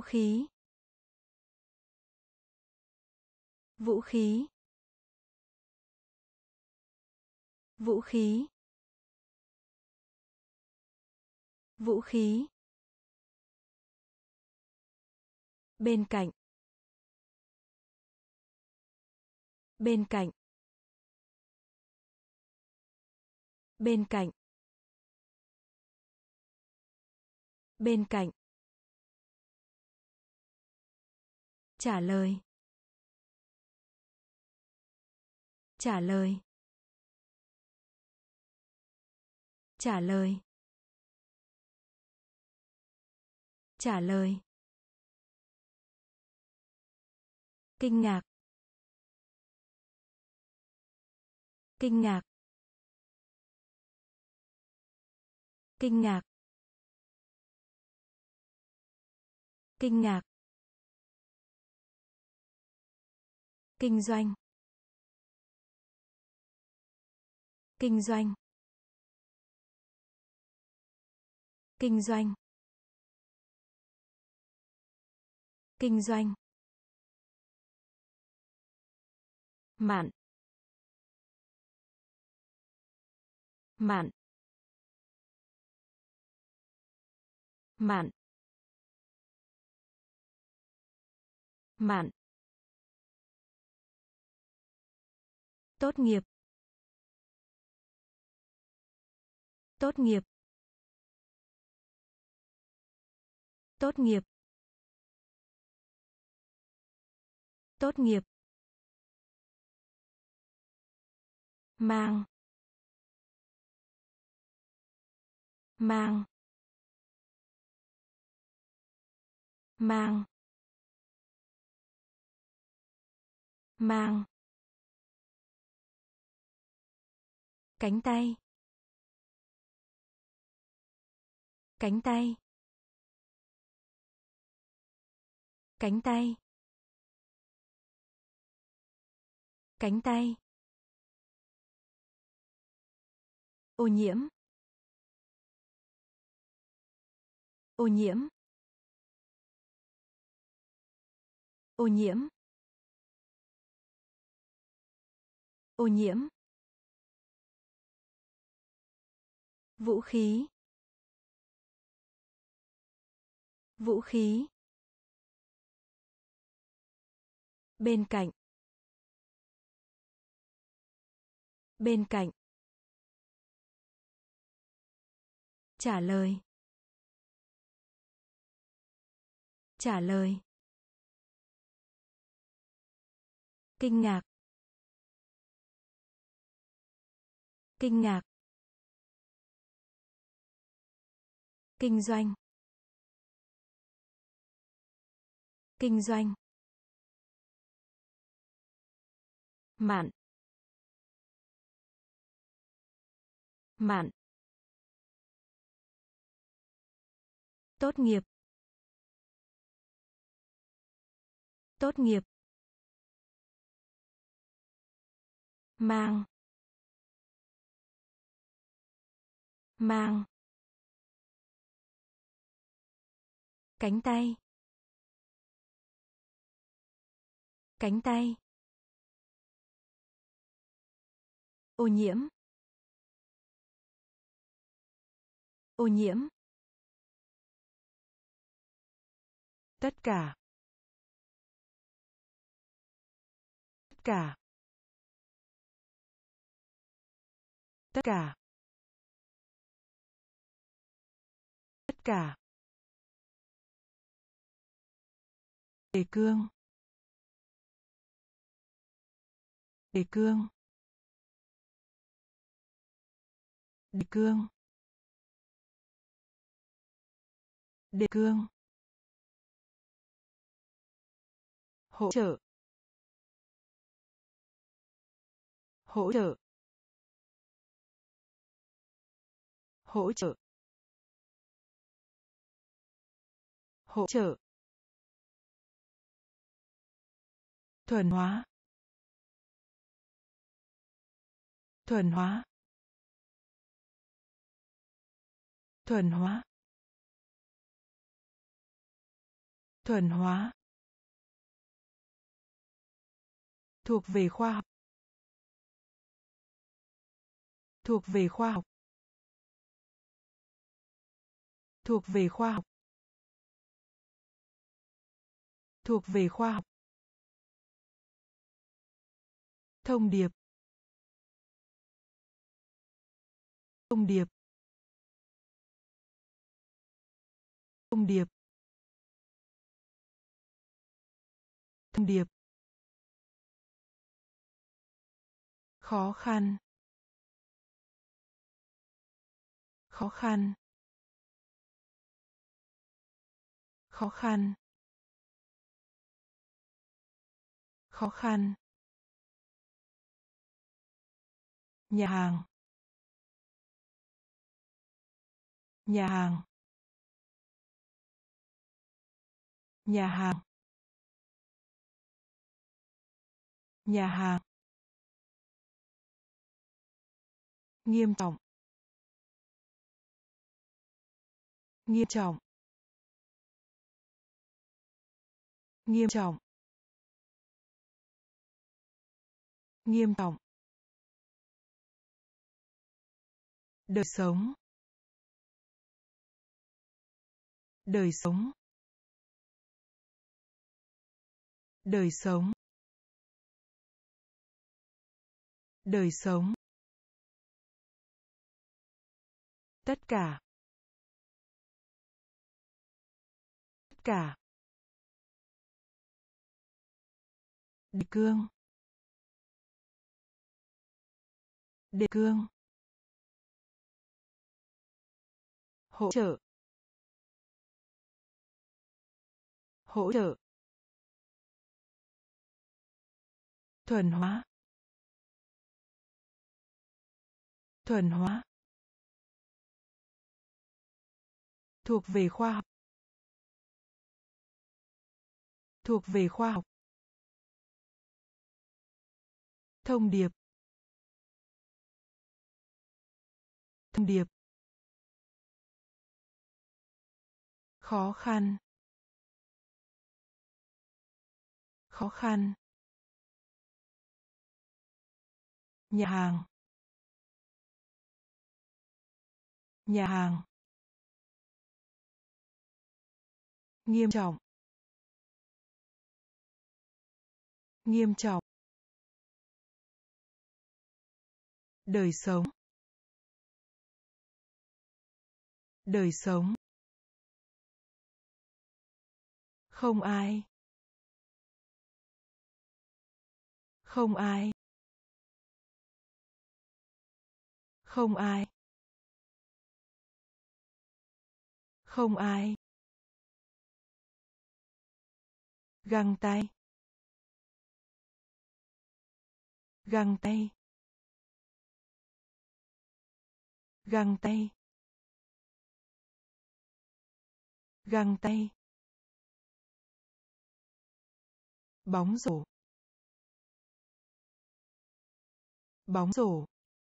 Vũ khí. Vũ khí. Vũ khí. Vũ khí. Bên cạnh. Bên cạnh. Bên cạnh. Bên cạnh. Trả lời. Trả lời. Trả lời. Trả lời. Kinh ngạc. Kinh ngạc. Kinh ngạc. Kinh ngạc. Kinh doanh. Kinh doanh. Kinh doanh. Kinh doanh. Mạn. Mạn. Mạn. Mạn. Tốt nghiệp. Tốt nghiệp. Tốt nghiệp. Tốt nghiệp. Mang. Mang. Mang. Mang. Cánh tay. Cánh tay. Cánh tay. Cánh tay. Ô nhiễm. Ô nhiễm. Ô nhiễm. Ô nhiễm. Vũ khí. Vũ khí. Bên cạnh. Bên cạnh. Trả lời. Trả lời. Kinh ngạc. Kinh ngạc. Kinh doanh. Kinh doanh. Mạn. Mạn. Tốt nghiệp. Tốt nghiệp. Mang. Mang. Cánh tay. Cánh tay. Ô nhiễm. Ô nhiễm. Tất cả. Tất cả. Tất cả. Tất cả. Đề cương. Đề cương. Đề cương. Đề cương. Hỗ trợ. Hỗ trợ. Hỗ trợ. Hỗ trợ. Thuần hóa. Thuần hóa. Thuần hóa. Thuần hóa. Thuộc về khoa học. Thuộc về khoa học. Thuộc về khoa học. Thuộc về khoa học. Thông điệp. Thông điệp. Thông điệp. Thông điệp. Khó khăn. Khó khăn. Khó khăn. Khó khăn. Nhà hàng. Nhà hàng. Nhà hàng. Nhà hàng. Nghiêm trọng. Nghiêm trọng. Nghiêm trọng. Nghiêm trọng. Đời sống. Đời sống. Đời sống. Đời sống. Tất cả. Tất cả. Đề cương. Đề cương. Hỗ trợ. Hỗ trợ. Thuần hóa. Thuần hóa. Thuộc về khoa học. Thuộc về khoa học. Thông điệp. Thông điệp. Khó khăn. Khó khăn. Nhà hàng. Nhà hàng. Nghiêm trọng. Nghiêm trọng. Đời sống. Đời sống. Không ai. Không ai. Không ai. Không ai. Găng tay. Găng tay. Găng tay. Găng tay. Bóng rổ. Bóng rổ.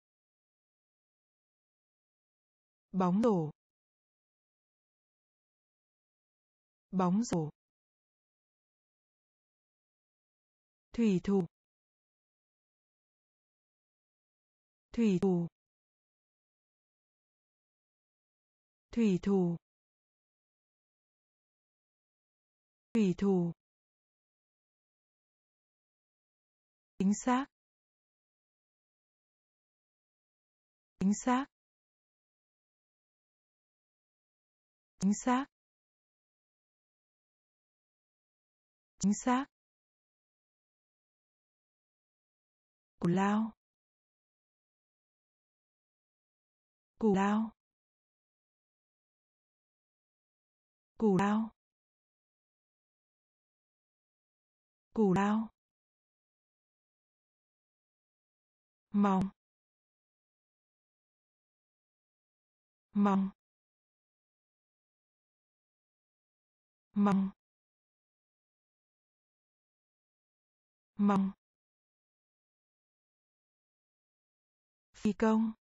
Bóng rổ. Bóng rổ. Thủy thủ. Thủy thủ. Thủy thủ. Thủy thủ. Chính xác. Chính xác. Chính xác. Chính xác. Cù lao. Cù lao. Cù lao. Cù lao. Mong. Mong. Mong. Mong. Phi công.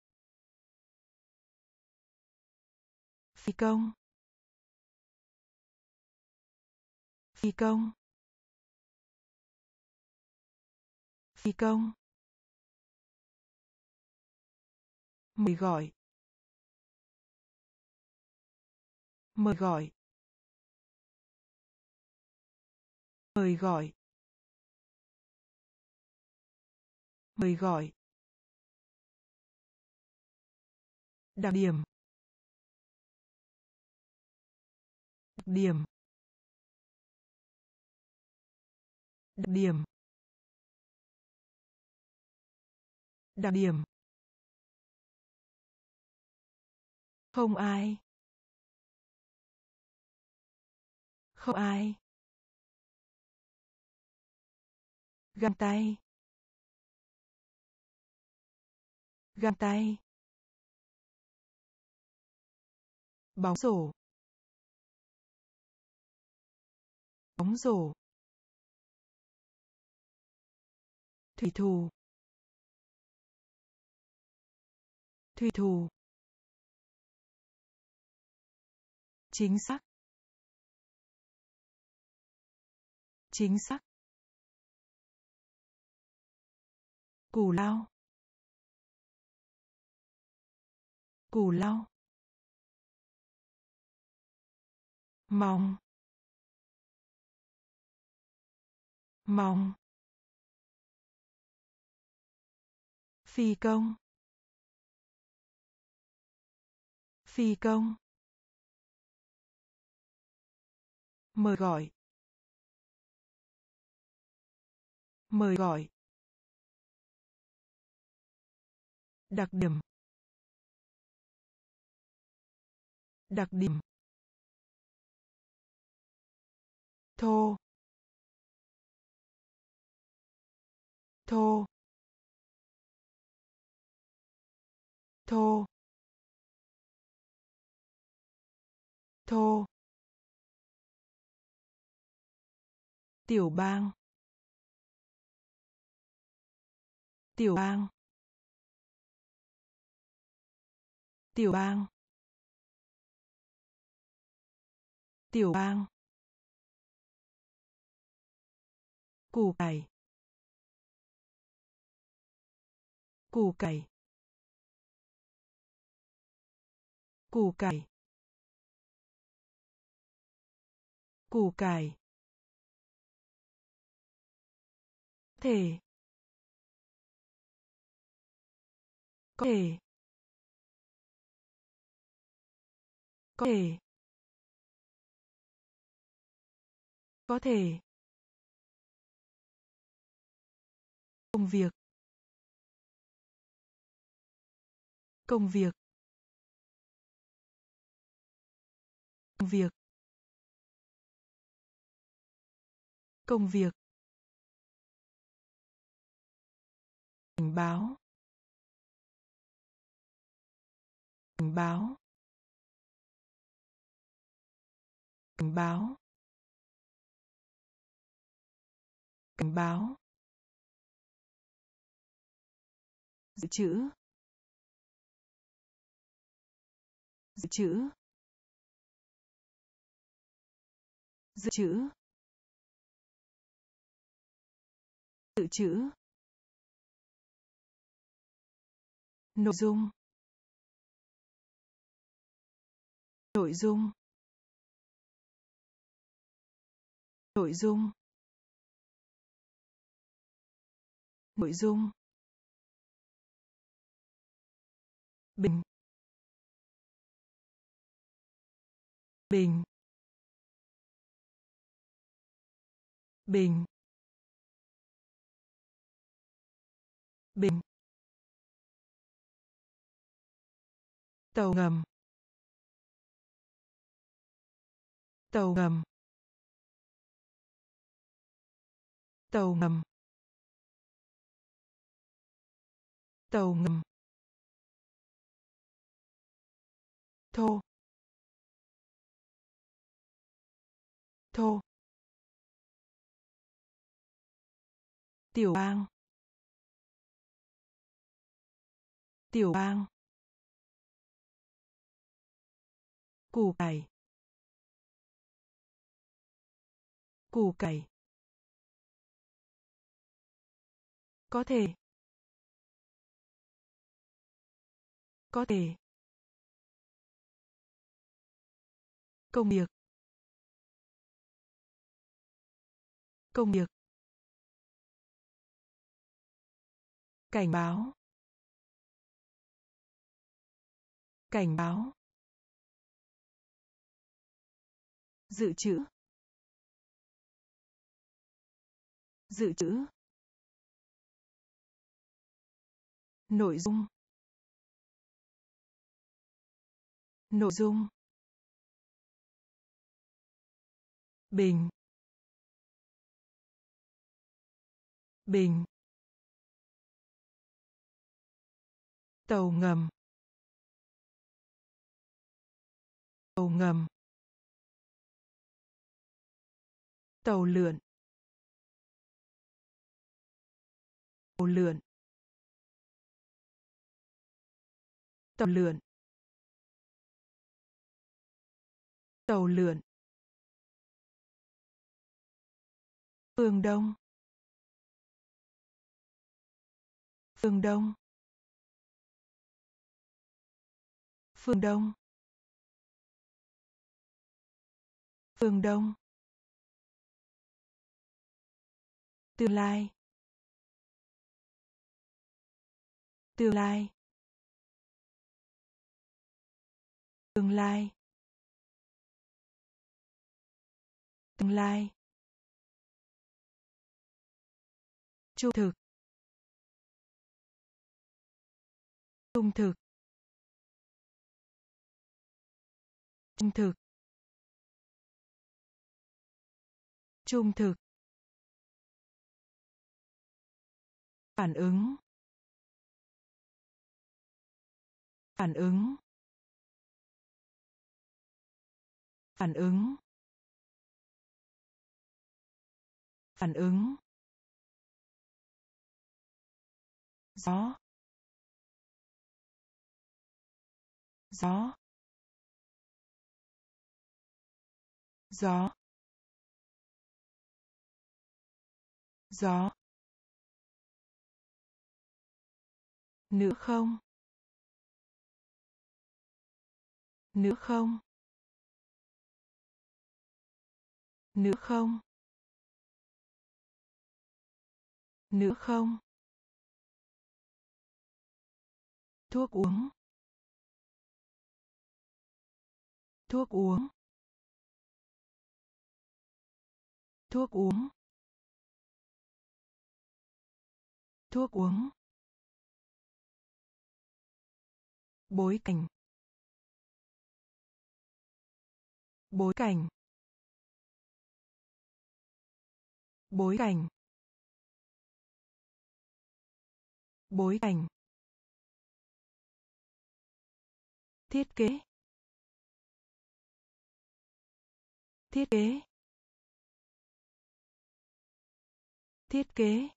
Phi công. phi công, phi công, mời gọi, mời gọi, mời gọi, mời gọi, đặc điểm, đặc điểm, đặc điểm, đặc điểm, không ai, không ai, găng tay, găng tay, bóng rổ, bóng rổ, thủy thủ, thủy thủ, chính xác, chính xác, cù lao, cù lao, mong, mong, phi công, phi công, mời gọi, mời gọi, đặc điểm, đặc điểm, thô, thô, thô, thô, tiểu bang, tiểu bang, tiểu bang, tiểu bang, củ cải, củ cải, củ cải, củ cải, thể, có thể, có thể, có thể, công việc, công việc, công việc, công việc, cảnh báo, cảnh báo, cảnh báo, cảnh báo, dự trữ, dự trữ, dự trữ, dự trữ, nội dung, nội dung, nội dung, nội dung, bình, bình, bình, bình, tàu ngầm, tàu ngầm, tàu ngầm, tàu ngầm, thô, thô, tiểu bang, tiểu bang, củ cải, củ cải, có thể, có thể, công việc, công việc, cảnh báo, cảnh báo, dự trữ, dự trữ, nội dung, nội dung, bình, bình, tàu ngầm, tàu ngầm, tàu lượn, tàu lượn, tàu lượn, tàu lượn, phương đông, phương đông, phương đông, phương đông, tương lai, tương lai, tương lai, tương lai, trung thực, trung thực, trung thực, trung thực, phản ứng, phản ứng, phản ứng, phản ứng, gió, gió, gió, gió, nữa không, nữa không, nữa không, nữa không, thuốc uống, thuốc uống, thuốc uống, thuốc uống, bối cảnh, bối cảnh, bối cảnh, bối cảnh, thiết kế, thiết kế, thiết kế,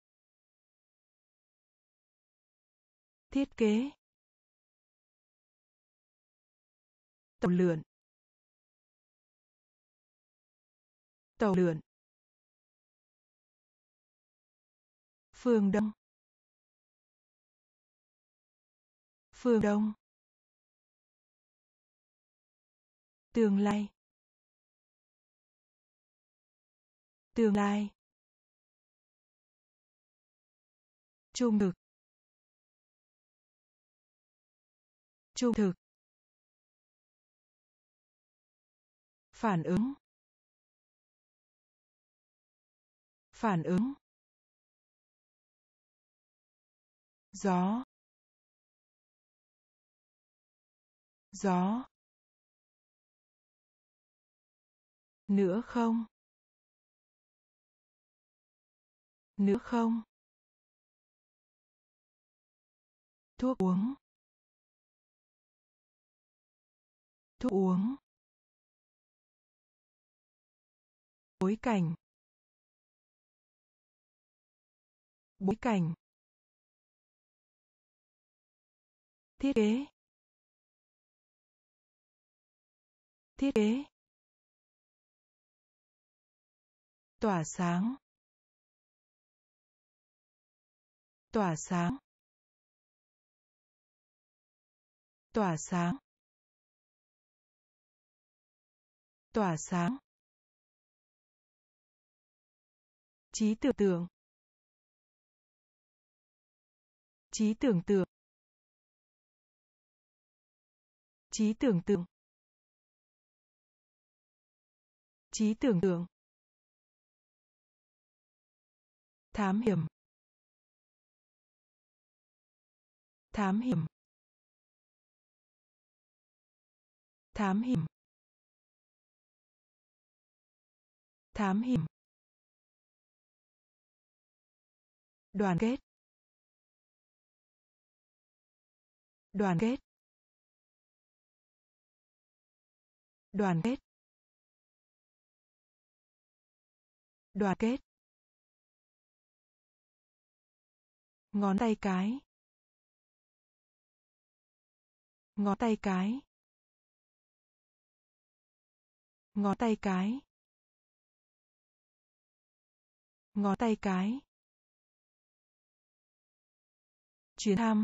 thiết kế, tàu lượn, tàu lượn, phương đông, phương đông, tương lai, tương lai, trung thực, trung thực, phản ứng, phản ứng, gió, gió, nữa không, nữa không, thuốc uống, thuốc uống, bối cảnh, bối cảnh, thiết kế, thiết kế, Tỏa sáng. Tỏa sáng. Tỏa sáng. Tỏa sáng. Trí tưởng tượng. Trí tưởng tượng. Trí tưởng tượng. Trí tưởng tượng. Thám hiểm. Thám hiểm. Thám hiểm. Thám hiểm. Đoàn kết. Đoàn kết. Đoàn kết. Đoàn kết. Ngón tay cái. Ngón tay cái. Ngón tay cái. Ngón tay cái. Chuyến thăm.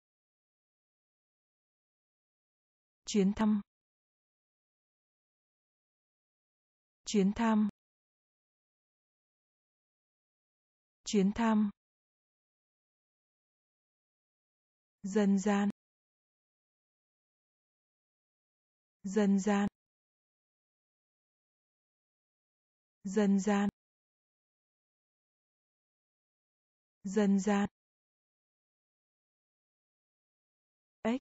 Chuyến thăm. Chuyến thăm. Chuyến thăm. Dân gian. Dân gian. Dân gian. Dân gian. Ếch.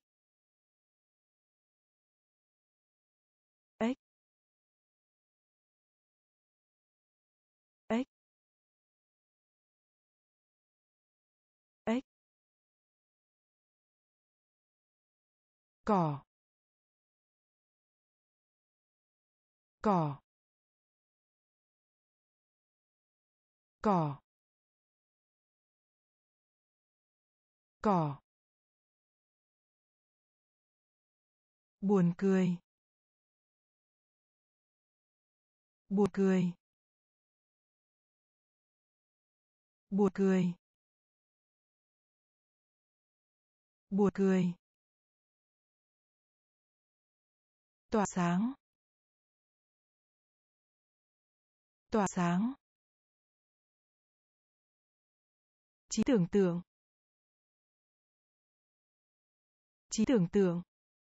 Ếch. Ếch. Ếch. Cỏ. Cỏ. Cỏ. Cỏ. Buồn cười. Buồn cười. Buồn cười. Buồn cười. Tỏa sáng. Tỏa sáng. Trí tưởng tượng. Trí tưởng tượng.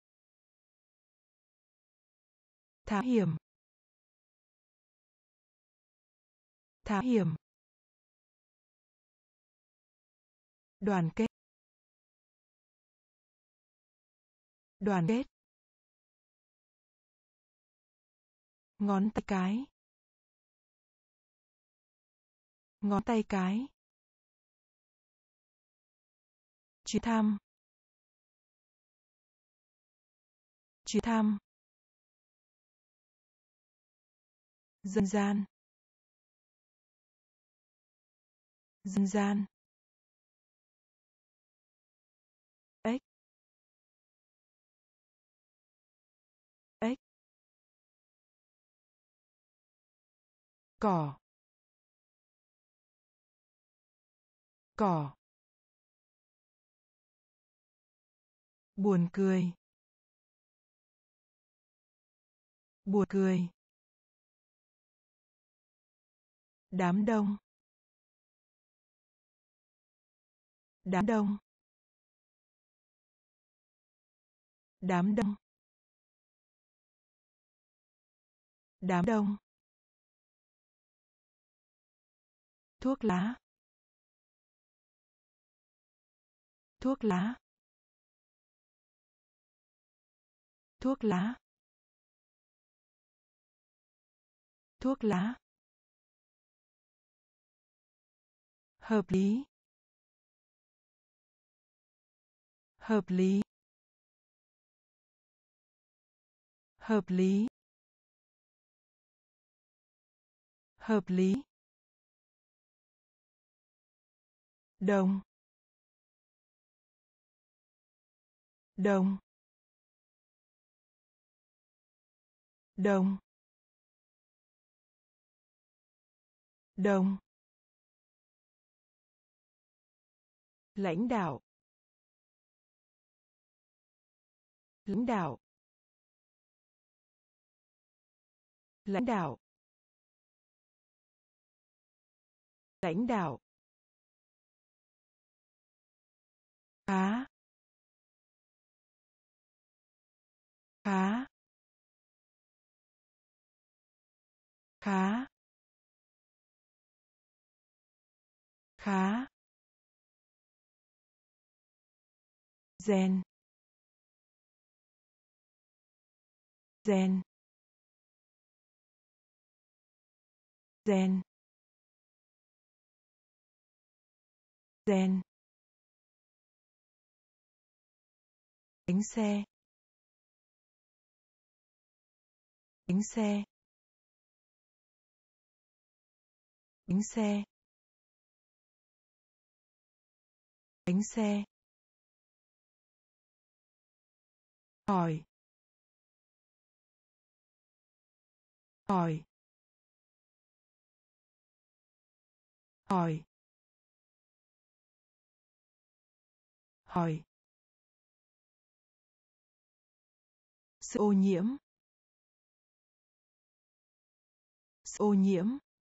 Thám hiểm. Thám hiểm. Đoàn kết. Đoàn kết. Ngón tay cái. Ngón tay cái. Chuyến thăm. Chuyến thăm. Dân gian. Dân gian. Ếch. Ếch. Cỏ. Cỏ. Buồn cười. Buồn cười. Đám đông. Đám đông. Đám đông. Đám đông. Thuốc lá. Thuốc lá. Thuốc lá. Thuốc lá. Hợp lý. Hợp lý. Hợp lý. Hợp lý. Đồng. Đồng. Đồng. đồng, lãnh đạo, lãnh đạo, lãnh đạo, lãnh đạo, khá, khá, khá, khá, rèn, rèn, rèn, rèn, bánh xe, bánh xe, bánh xe, bánh xe, hỏi, hỏi, hỏi, hỏi, sự ô nhiễm, sự ô nhiễm,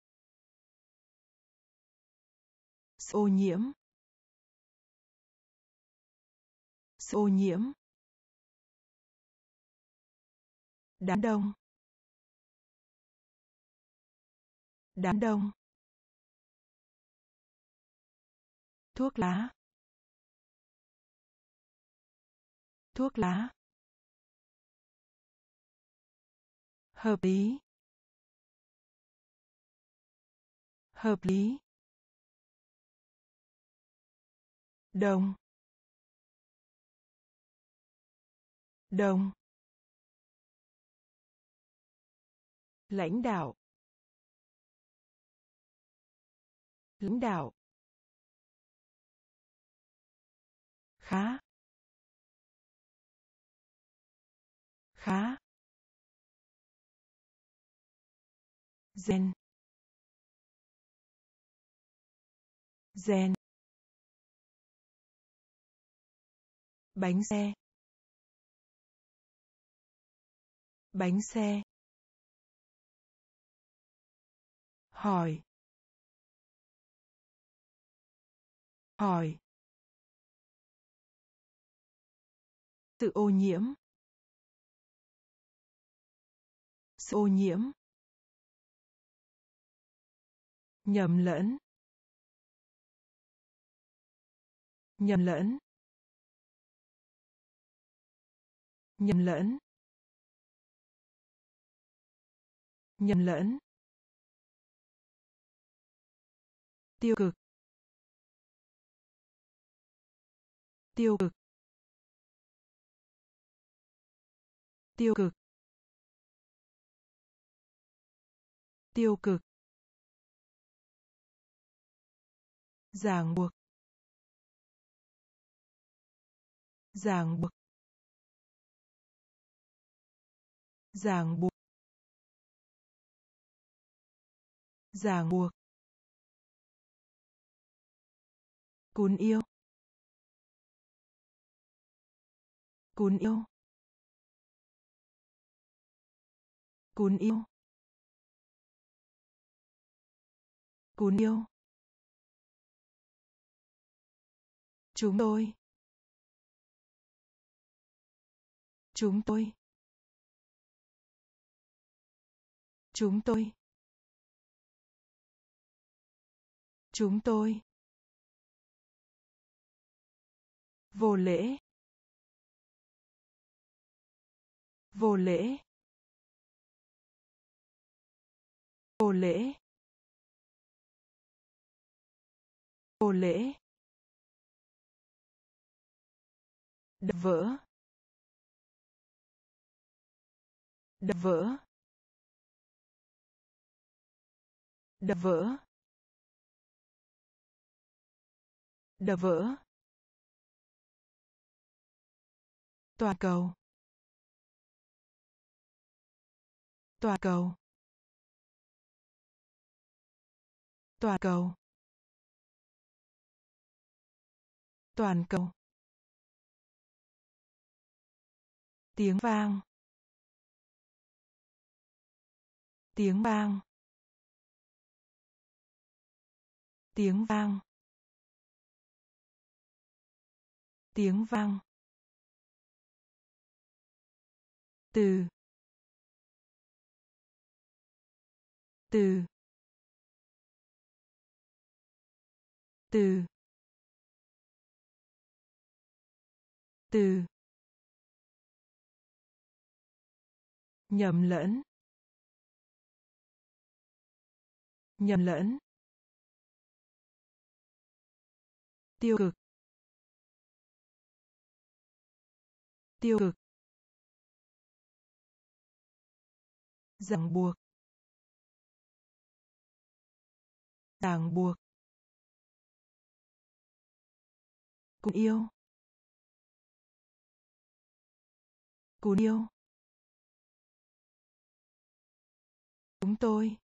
sự ô nhiễm, sự ô nhiễm, đám đông, đám đông, thuốc lá, thuốc lá, hợp lý, hợp lý, đồng, đồng, lãnh đạo, lãnh đạo, khá, khá, rèn, rèn, bánh xe, bánh xe, hỏi, hỏi, sự ô nhiễm, sự ô nhiễm, nhầm lẫn, nhầm lẫn, nhầm lẫn, nhầm lẫn, tiêu cực, tiêu cực, tiêu cực, tiêu cực, ràng buộc, ràng buộc, ràng buộc, ràng buộc, cún yêu, cún yêu, cún yêu, cún yêu, chúng tôi, chúng tôi, chúng tôi, chúng tôi, vô lễ, vô lễ, vô lễ, vô lễ, đập vỡ, đập vỡ, đập vỡ, đập vỡ, toàn cầu, toàn cầu, Toàn cầu. Toàn cầu. Tiếng vang. Tiếng vang. Tiếng vang. Tiếng vang. Từ. Từ. Từ. Từ. Nhầm lẫn. Nhầm lẫn. Tiêu cực. Tiêu cực. Ràng buộc. Ràng buộc. Cùng yêu. Cùng yêu. Chúng tôi.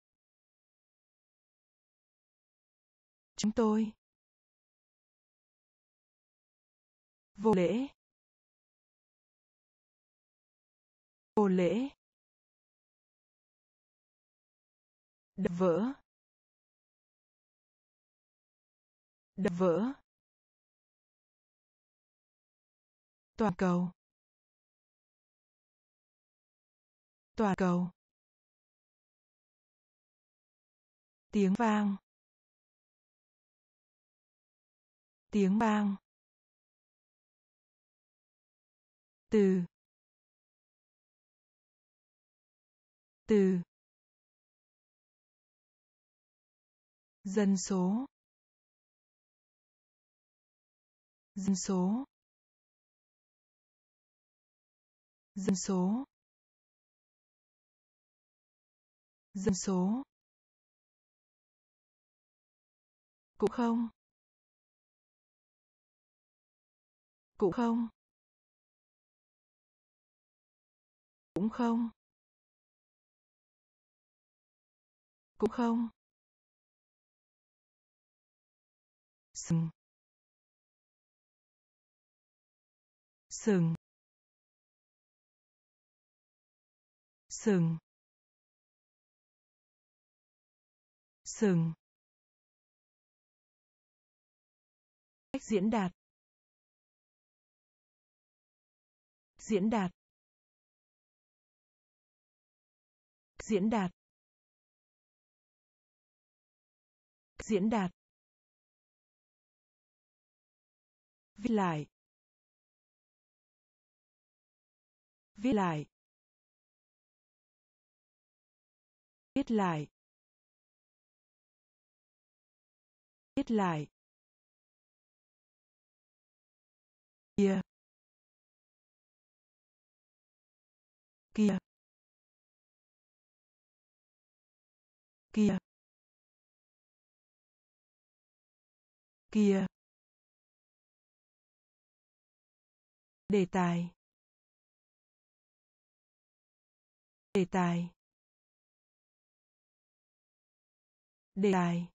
Chúng tôi. Vô lễ. Vô lễ. Đập vỡ. Đập vỡ. Toàn cầu. Toàn cầu. Tiếng vang. Tiếng vang. Từ. Từ. Dân số. Dân số. Dân số. Dân số. Cũng không. Cũng không. Cũng không. Cũng không. Sừng. Sừng. Sừng. Sừng. Cách diễn đạt. Diễn đạt. Diễn đạt. Diễn đạt. Viết lại. Viết lại. Viết lại. Viết lại. Kia. Kia. Kia. Kia. Đề tài. Đề tài. Đề tài.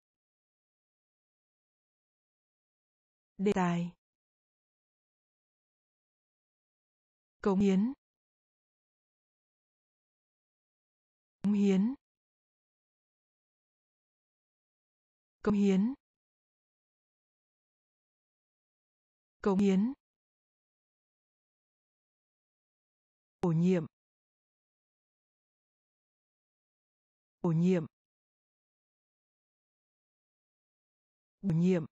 Đề tài. Cống hiến. Cống hiến. Cống hiến. Cống hiến. Bổ nhiệm. Bổ nhiệm. Bổ nhiệm.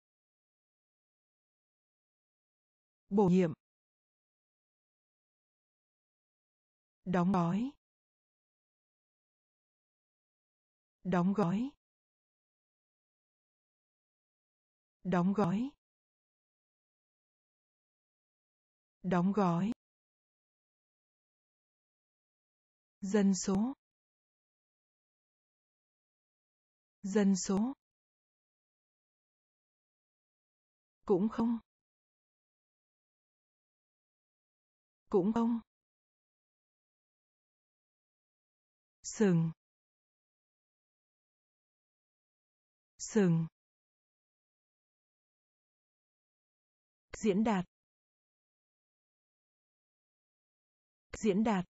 Bổ nhiệm. Đóng gói. Đóng gói. Đóng gói. Đóng gói. Dân số. Dân số. Cũng không. Cũng không. Sừng. sừng, diễn đạt, diễn đạt,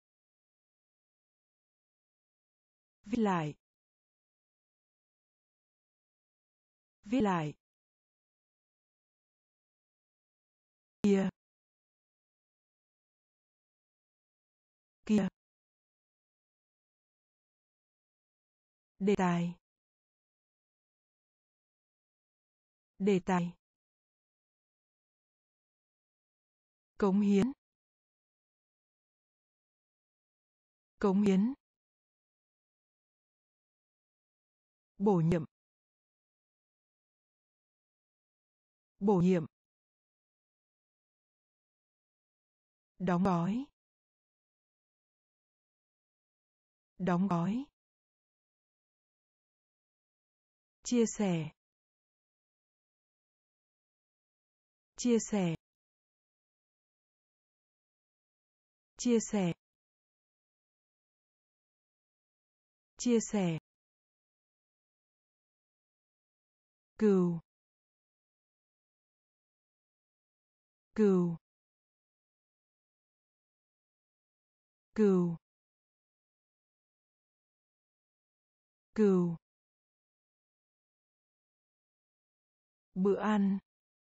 viết lại, viết lại, kia, kia, đề tài, đề tài, cống hiến, cống hiến, bổ nhiệm, bổ nhiệm, đóng gói, đóng gói, chia sẻ, chia sẻ, chia sẻ, chia sẻ, cừu, cừu, cừu, cừu, bữa ăn,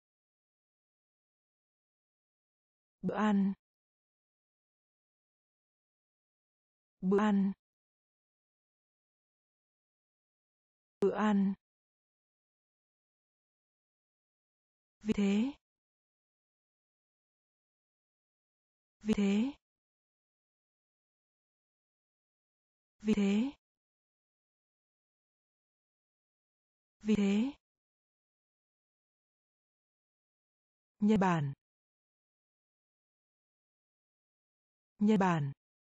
bữa ăn, bữa ăn, bữa ăn, vì thế, vì thế, vì thế, vì thế, nhân bản, nhân bản,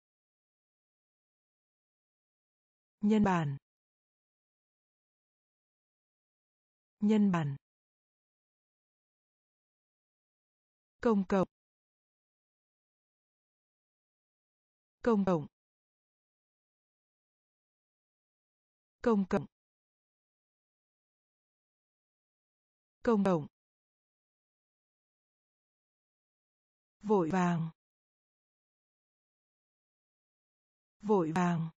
nhân bản, nhân bản, công cộng, công cộng, công cộng, công cộng, vội vàng, vội vàng,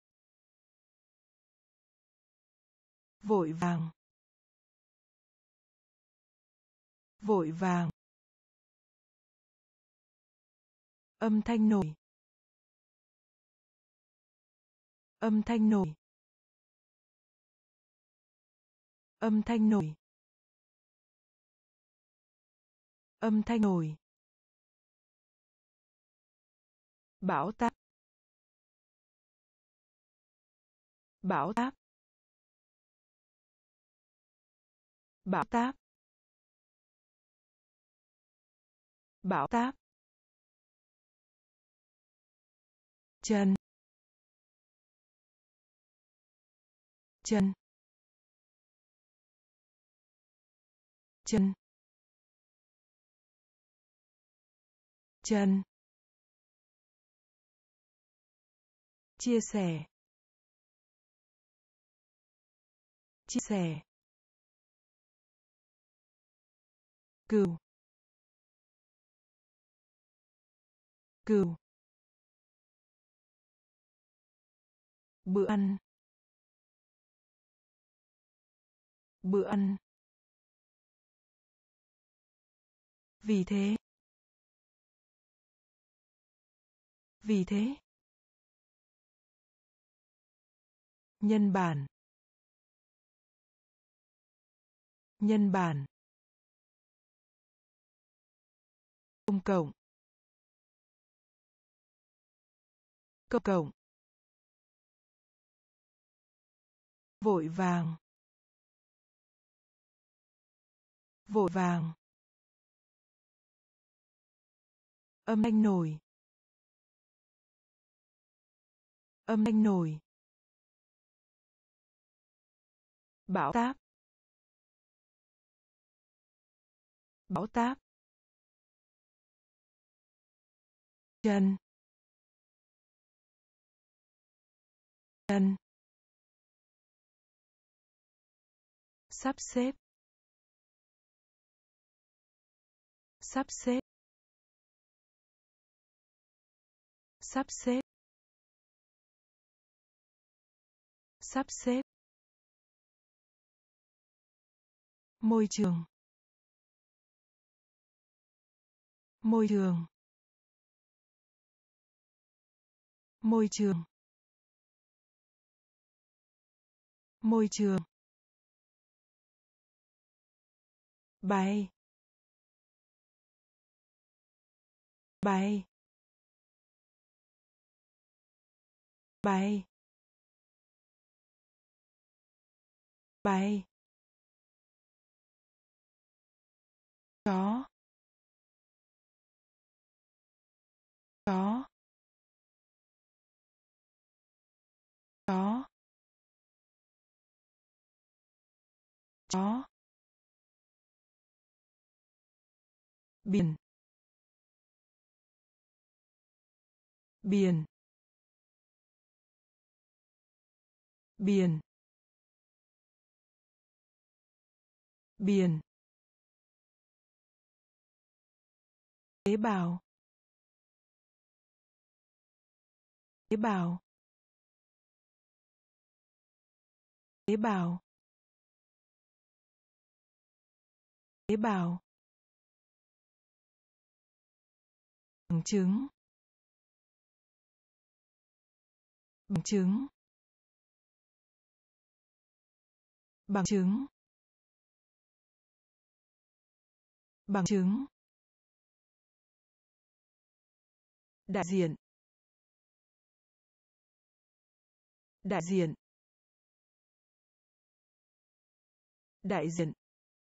vội vàng, vội vàng, âm thanh nổi, âm thanh nổi, âm thanh nổi, âm thanh nổi, bão táp, bão táp, bão táp, bão táp, chân, chân, chân, chân, chia sẻ, chia sẻ, cừu, cừu, bữa ăn, bữa ăn, vì thế, vì thế, nhân bản, nhân bản, công cộng, công cộng, vội vàng, vội vàng, âm thanh nổi, âm thanh nổi, bão táp, bão táp, chân, chân, sắp xếp, sắp xếp, sắp xếp, sắp xếp, môi trường, môi trường, môi trường, môi trường, bay, bay, bay, bay, chó, chó, chó, chó, biển, biển, biển, biển, tế bào, tế bào, tế bào, tế bào, bằng chứng, bằng chứng, bằng chứng, bằng chứng, đại diện, đại diện, đại diện,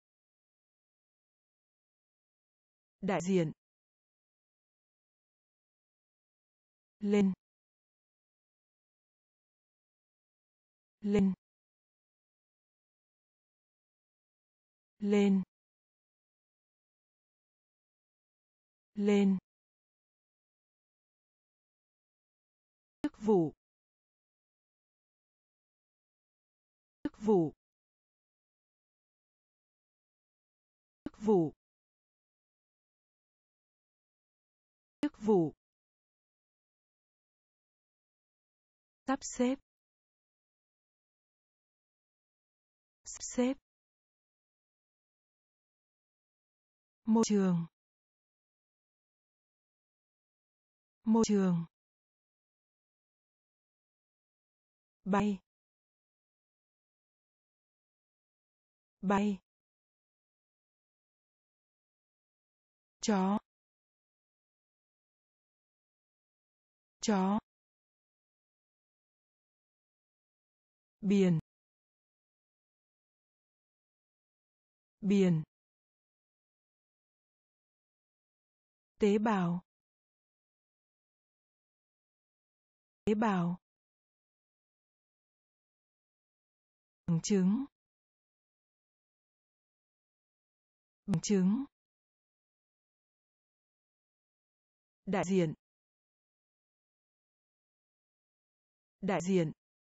đại diện, lên, lên, lên, lên, chức vụ, chức vụ, chức vụ, chức vụ, sắp xếp, sắp xếp, môi trường, môi trường, bay, bay, chó, chó, biển, biển, tế bào, tế bào, bằng chứng, bằng chứng, đại diện, đại diện,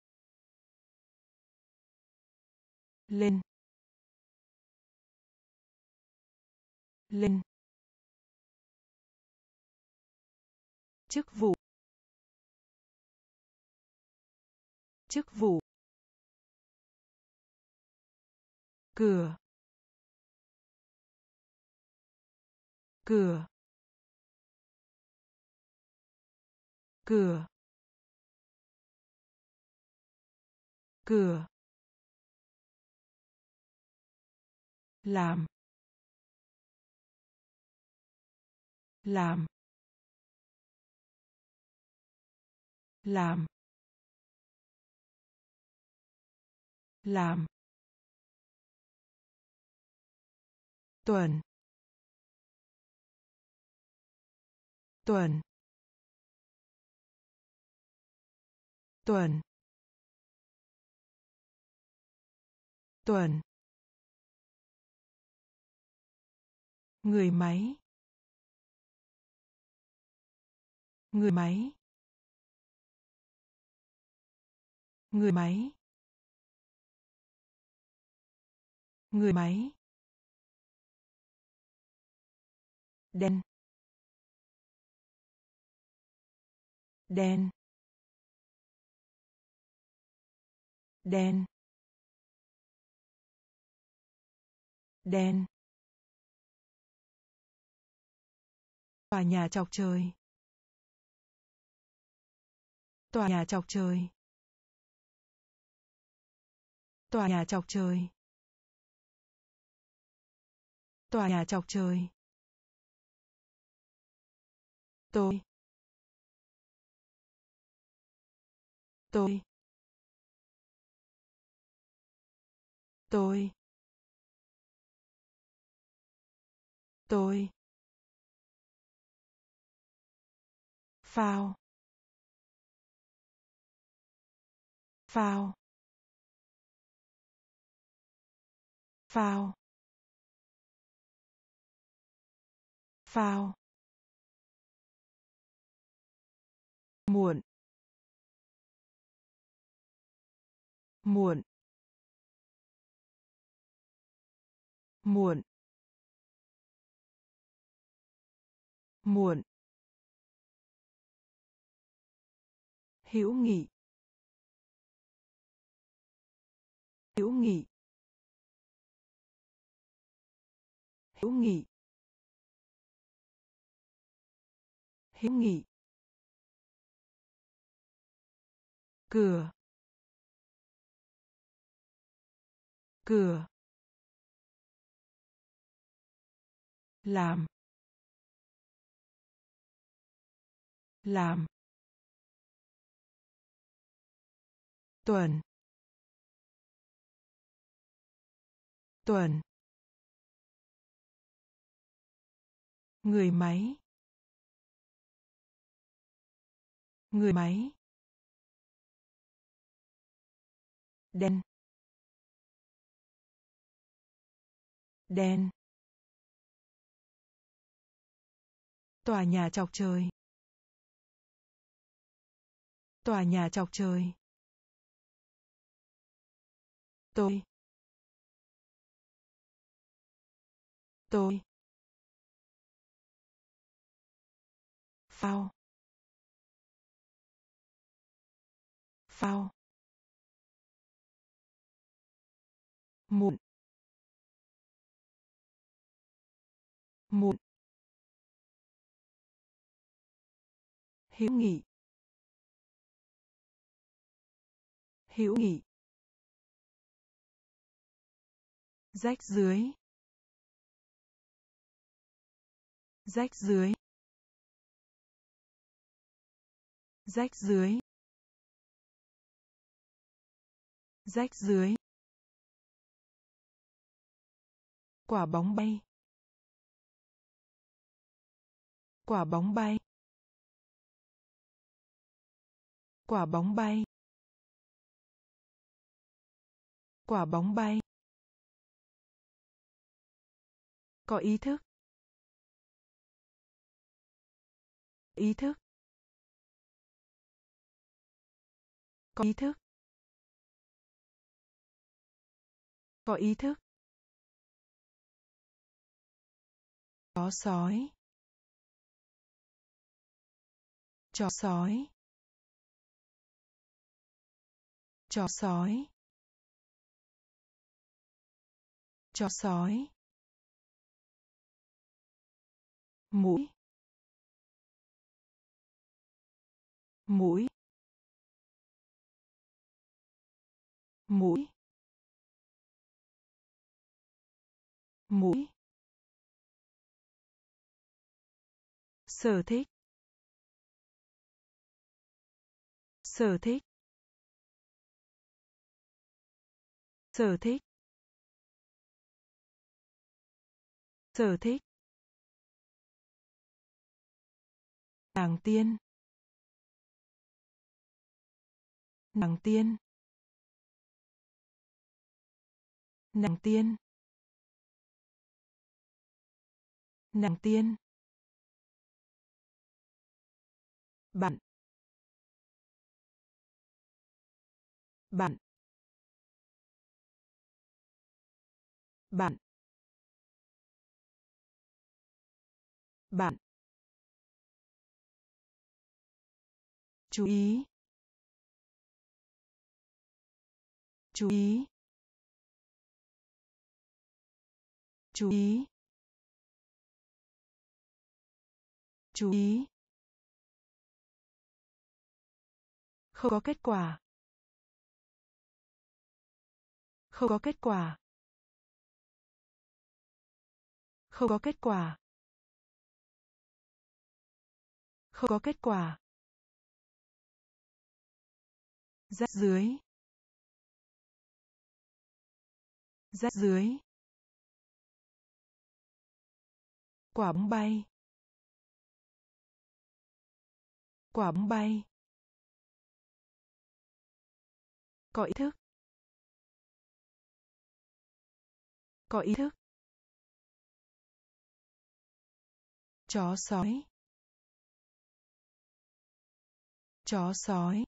lên, lên, chức vụ, chức vụ, cửa, cửa, cửa, cửa, làm, làm, làm, làm, tuần, tuần, tuần, tuần, người máy, người máy, người máy, Người máy. Đen. Đen. Đen. Đen. Tòa nhà chọc trời. Tòa nhà chọc trời. Tòa nhà chọc trời. Tòa nhà chọc trời. Tôi. Tôi. Tôi. Tôi. Phao. Phao. Phao. Phao. Muộn. Muộn. Muộn. Muộn. Hữu nghị. Hữu nghị. Hữu nghị. Hữu nghị. Cửa. Cửa. Làm. Làm. Tuần. Tuần. Người máy. Người máy. Đen. Đen. Tòa nhà chọc trời. Tòa nhà chọc trời. Tôi. Tôi. Phao. Phao. Muộn. Muộn. Hữu nghị. Hữu nghị. Rách rưới. Rách rưới. Rách rưới. Rách rưới. Quả bóng bay. Quả bóng bay. Quả bóng bay. Quả bóng bay. Có ý thức. Ý thức. Có ý thức. Có ý thức. Chó sói. Chó sói. Chó sói. Chó sói. Mũi. Mũi. Mũi. Mũi. Sở thích. Sở thích. Sở thích. Sở thích. Nàng tiên. Nàng tiên. Nàng tiên. Nàng tiên. Bạn. Bạn. bạn bạn chú ý chú ý chú ý chú ý không có kết quả không có kết quả không có kết quả không có kết quả rách dưới rách dưới quả bóng bay quả bóng bay có ý thức có ý thức chó sói chó sói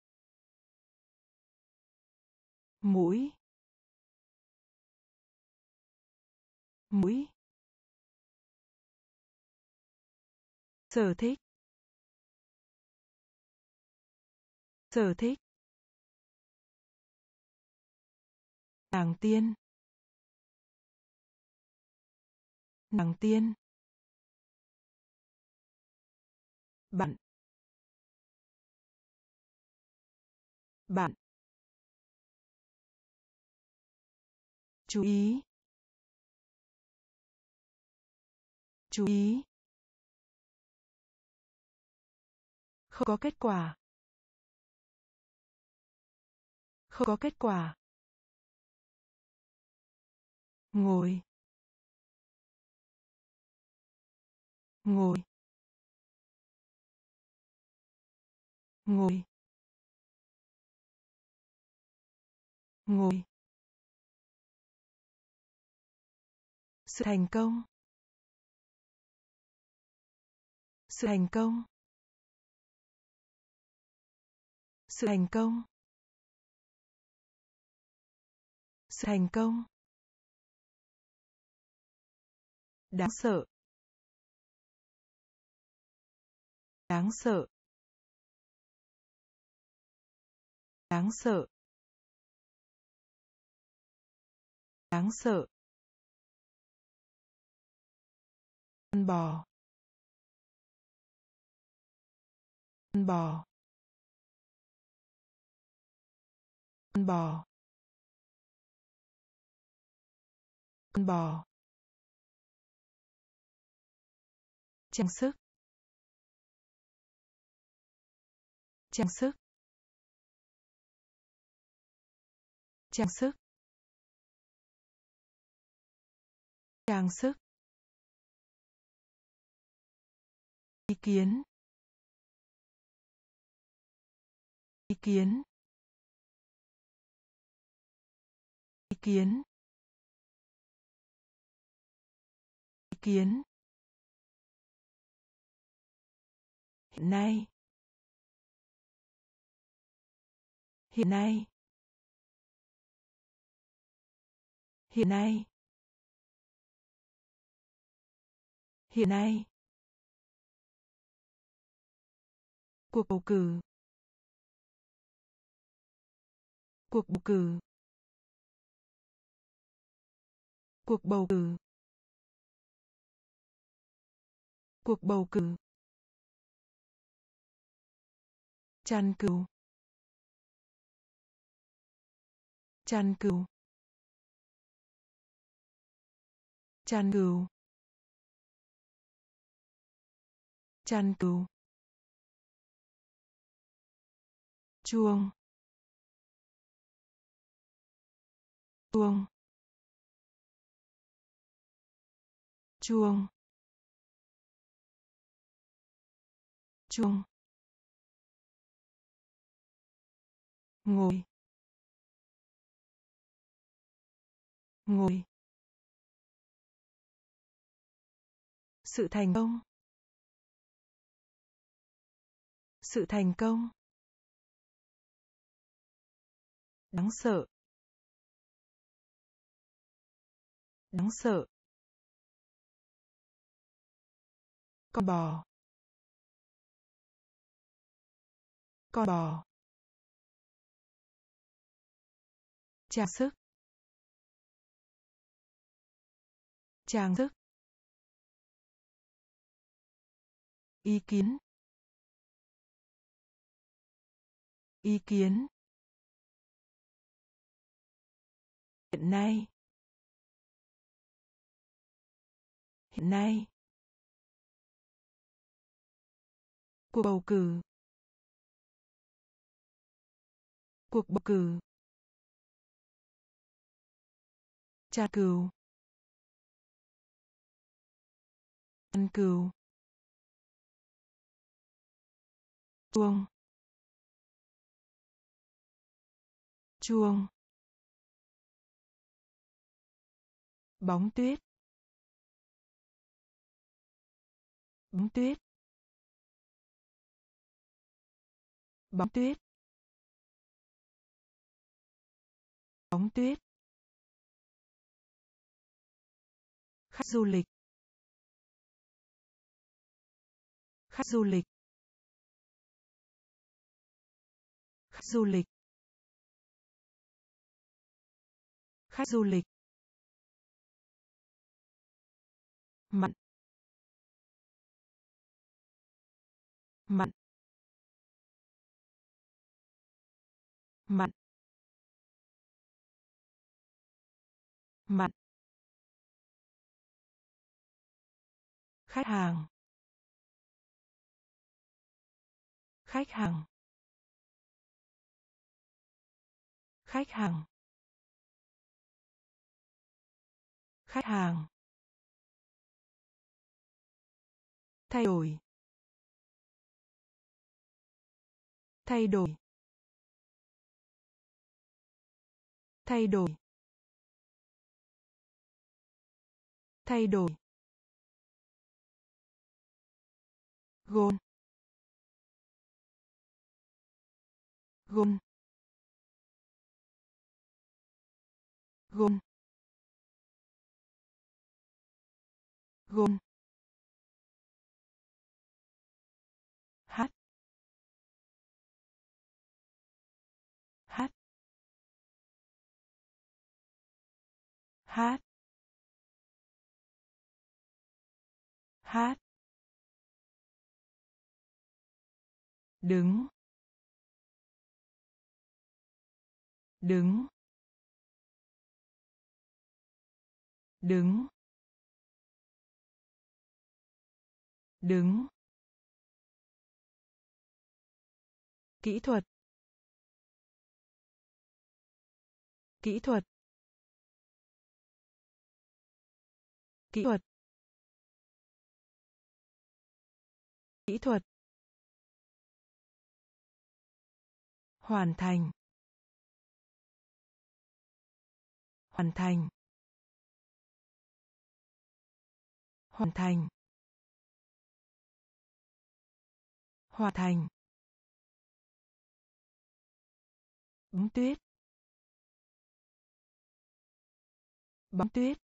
mũi mũi sở thích sở thích nàng tiên nàng tiên bạn bạn chú ý chú ý không có kết quả không có kết quả ngồi ngồi ngồi ngồi sự thành công sự thành công sự thành công sự thành công đáng sợ đáng sợ đáng sợ đáng sợ con bò con bò con bò con bò trang sức trang sức trang sức trang sức ý kiến ý kiến ý kiến ý kiến hiện nay hiện nay hiện nay hiện nay cuộc bầu cử cuộc bầu cử cuộc bầu cử cuộc bầu cử chăn cừu chăn cừu chăn cừu chăn cừu chuông chuông chuông chuông ngồi ngồi sự thành công sự thành công đáng sợ Đáng sợ. Con bò. Con bò. Trang sức. Trang sức. Ý kiến. Ý kiến. Hiện nay. Hiện nay. Cuộc bầu cử. Cuộc bầu cử. Tra cứu. Ăn cừu. Chuông. Chuông. Bóng tuyết. Bóng tuyết. Bóng tuyết. Bóng tuyết. Khách du lịch. Khách du lịch. Khách du lịch. Khách du lịch. Mặn. Mặn. Mặn. Mặn. Khách hàng. Khách hàng. Khách hàng. Khách hàng. Thay đổi. Thay đổi. Thay đổi. Thay đổi. Gôn. Gôn. Gôn. Gôn. Hát. Hát. Hát. Hát. Đứng. Đứng. Đứng. Đứng. Kỹ thuật. Kỹ thuật. Kỹ thuật. Kỹ thuật. Hoàn thành. Hoàn thành. Hoàn thành. Hoàn thành. Bóng tuyết. Bóng tuyết.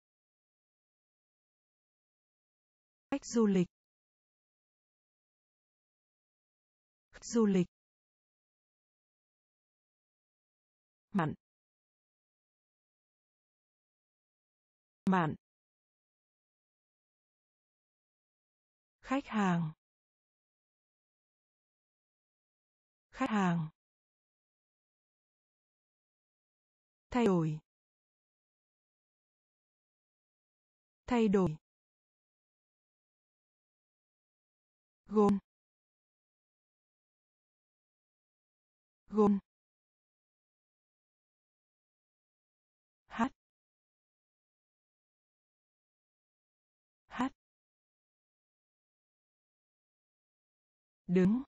Khách du lịch. Khách du lịch. Mặn. Mặn. Khách hàng. Khách hàng. Thay đổi. Thay đổi. Gôn. Gôn. Hát. Hát. Đứng.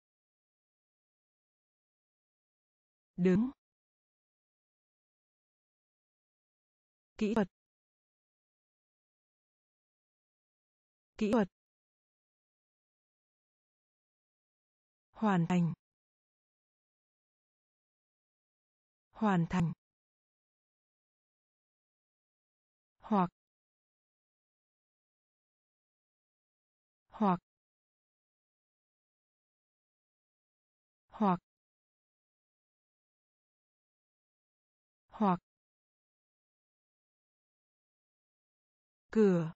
Đứng. Kỹ thuật. Kỹ thuật. Hoàn thành. Hoàn thành. hoặc hoặc hoặc hoặc cửa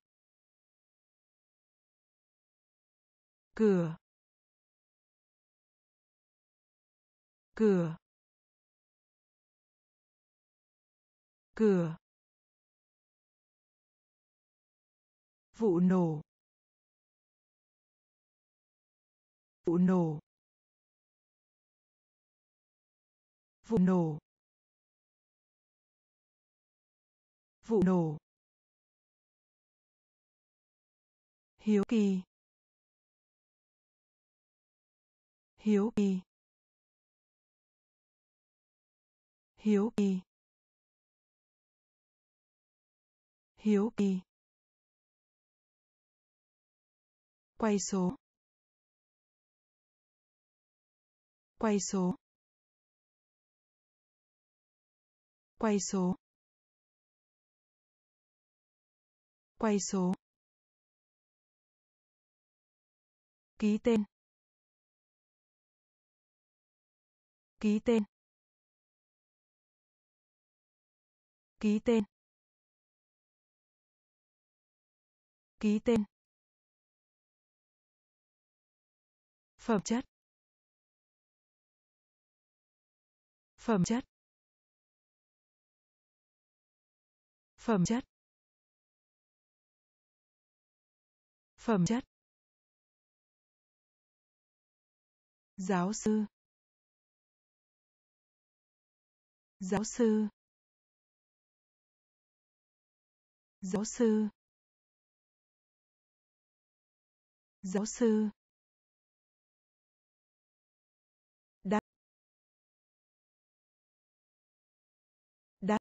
cửa cửa cửa vụ nổ vụ nổ vụ nổ vụ nổ hiếu kỳ hiếu kỳ hiếu kỳ hiếu kỳ quay số quay số quay số quay số ký tên ký tên ký tên ký tên phẩm chất phẩm chất phẩm chất phẩm chất giáo sư giáo sư giáo sư giáo sư đắt đắt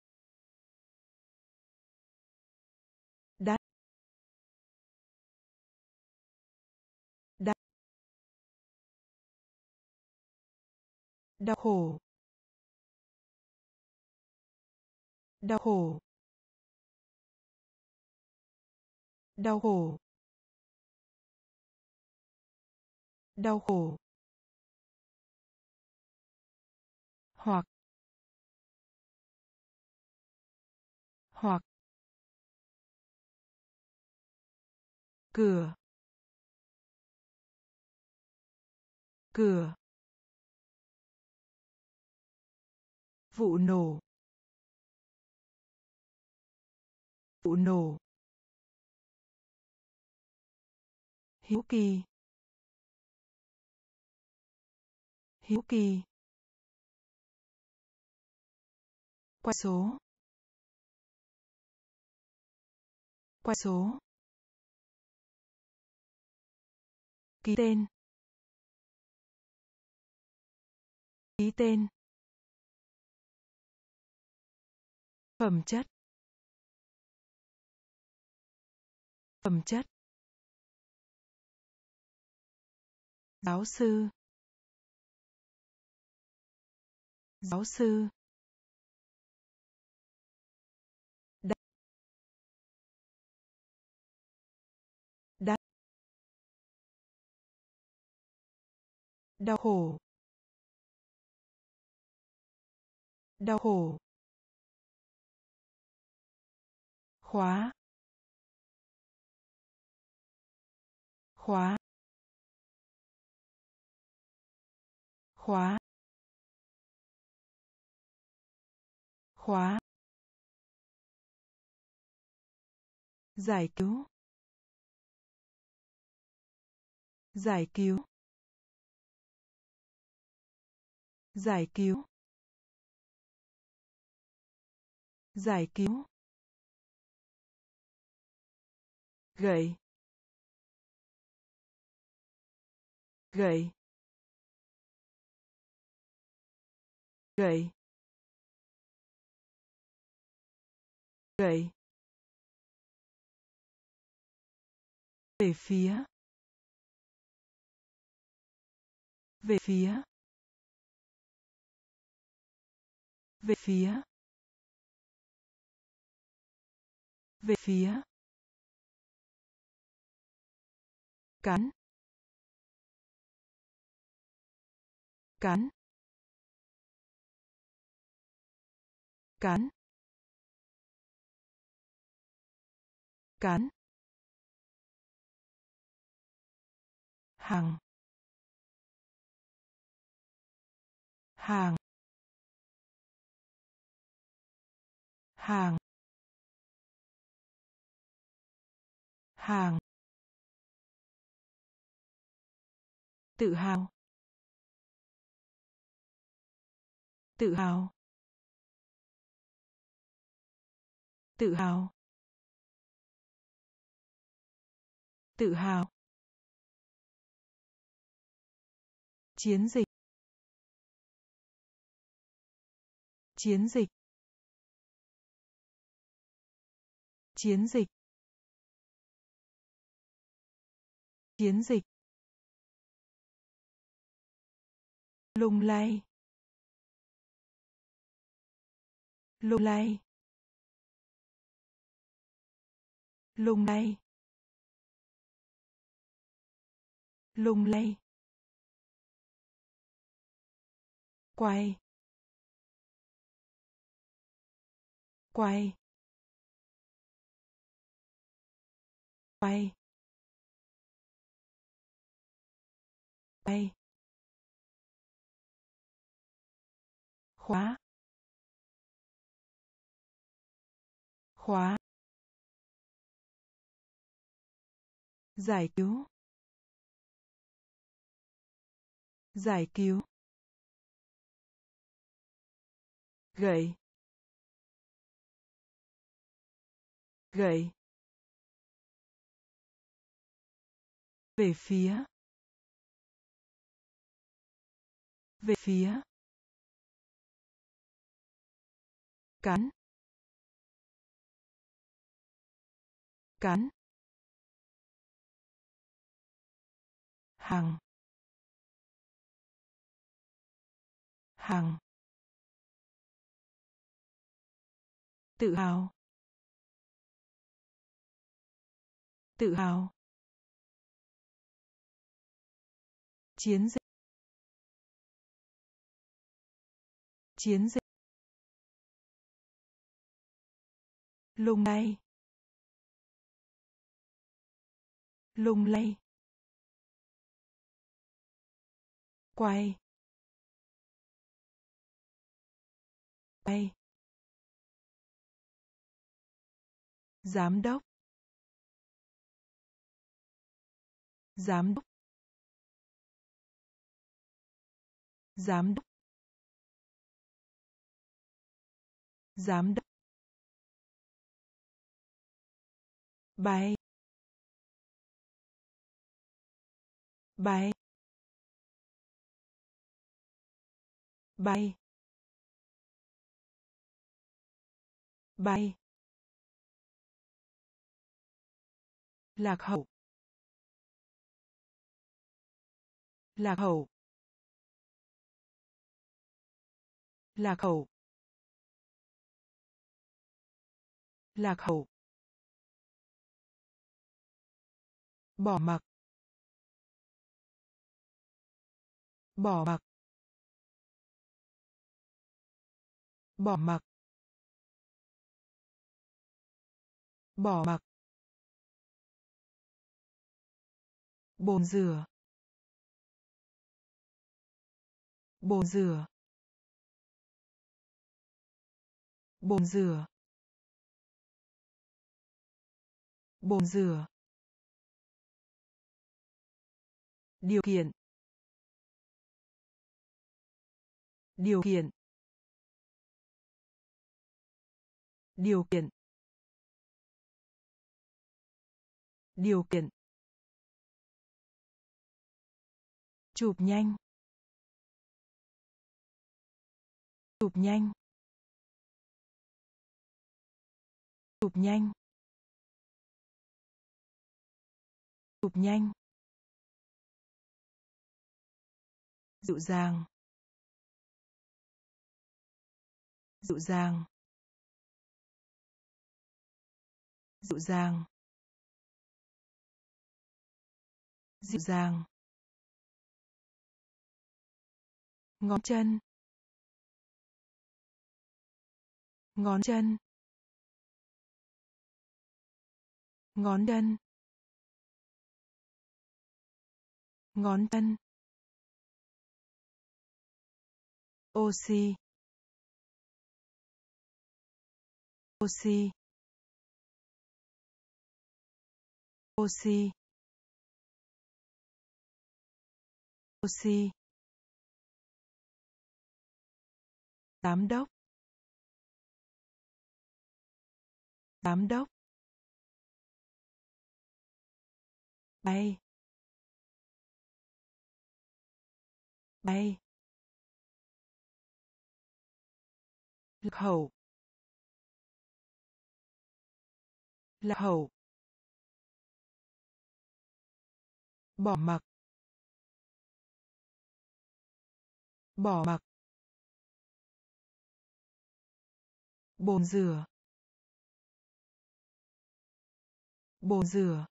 đắt đắt đau khổ đau khổ đau khổ đau khổ hoặc hoặc cửa cửa vụ nổ vụ nổ hiếu kỳ hiếu kỳ quay số quay số ký tên ký tên phẩm chất phẩm chất giáo sư giáo sư đắt đắt đau khổ đau khổ khóa khóa khóa khóa giải cứu giải cứu giải cứu giải cứu gậy gậy gậy gậy về phía về phía về phía Về phía. Cắn. Cắn. Cắn. Cắn. Hàng. Hàng. Hàng. Hàng. Tự hào. Tự hào. Tự hào. Tự hào. Chiến dịch. Chiến dịch. Chiến dịch. Chiến dịch. Lung lay. Lung lay. Lung lay. Lung lay. Quay. Quay. Quay. Quay. Khóa. Khóa. Giải cứu. Giải cứu. Gậy. Gậy. Về phía. Về phía. Cắn. Cắn. Hàng. Hàng. Tự hào. Tự hào. Chiến dịch. Chiến dịch. Lung lay. Lung lay. Quay. Quay. Giám đốc. Giám đốc. Giám đốc. Giám đốc. Bay. Bay. Bay. Bay. Lạc hậu. Lạc hậu. Lạc hậu. Lạc hậu. Bỏ mặc. Bỏ mặc. Bỏ mặc. Bỏ mặc. Bồn rửa. Bồn rửa. Bồn rửa. Bồn rửa. Điều kiện. Điều kiện. Điều kiện. Điều kiện. Chụp nhanh. Chụp nhanh. Chụp nhanh. Chụp nhanh. Dịu dàng. Dịu dàng. dịu dàng, dịu dàng, ngón chân, ngón chân, ngón chân, ngón chân, oxy, oxy, oxy, oxy, giám đốc, giám đốc, bay, bay, lạc hậu, lạc hậu, bỏ mặc, bỏ mặc, bồn rửa, bồn rửa,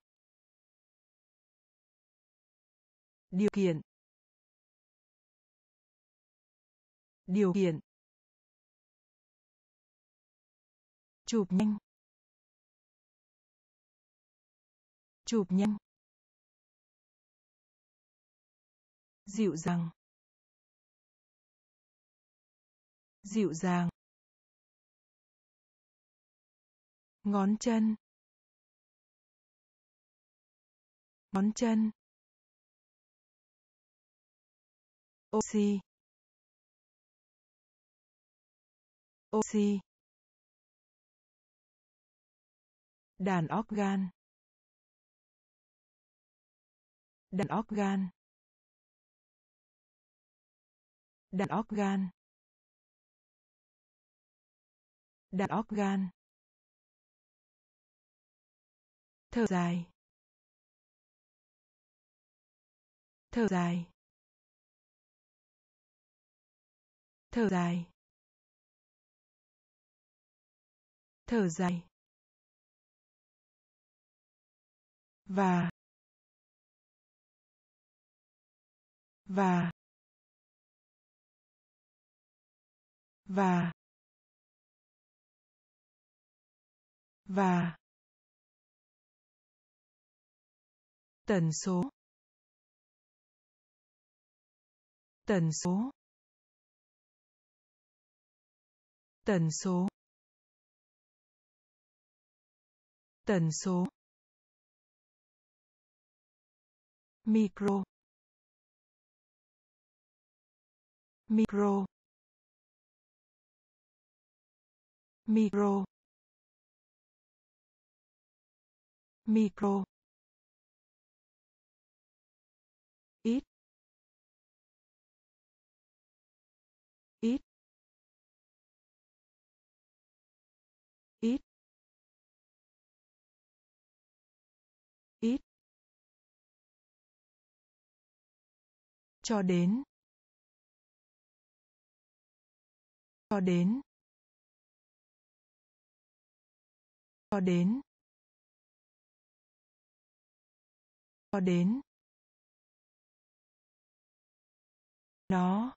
điều kiện, điều kiện, chụp nhanh, chụp nhanh, dịu dàng, dịu dàng, ngón chân, ngón chân, oxy, oxy, đàn organ, đàn organ, đàn organ, đàn organ, thở dài, thở dài, thở dài, thở dài, và, và, và, và, tần số, tần số, tần số, tần số, micro, micro, micro, micro, ít, ít, ít, ít, cho đến, cho đến, cho đến, cho đến, nó,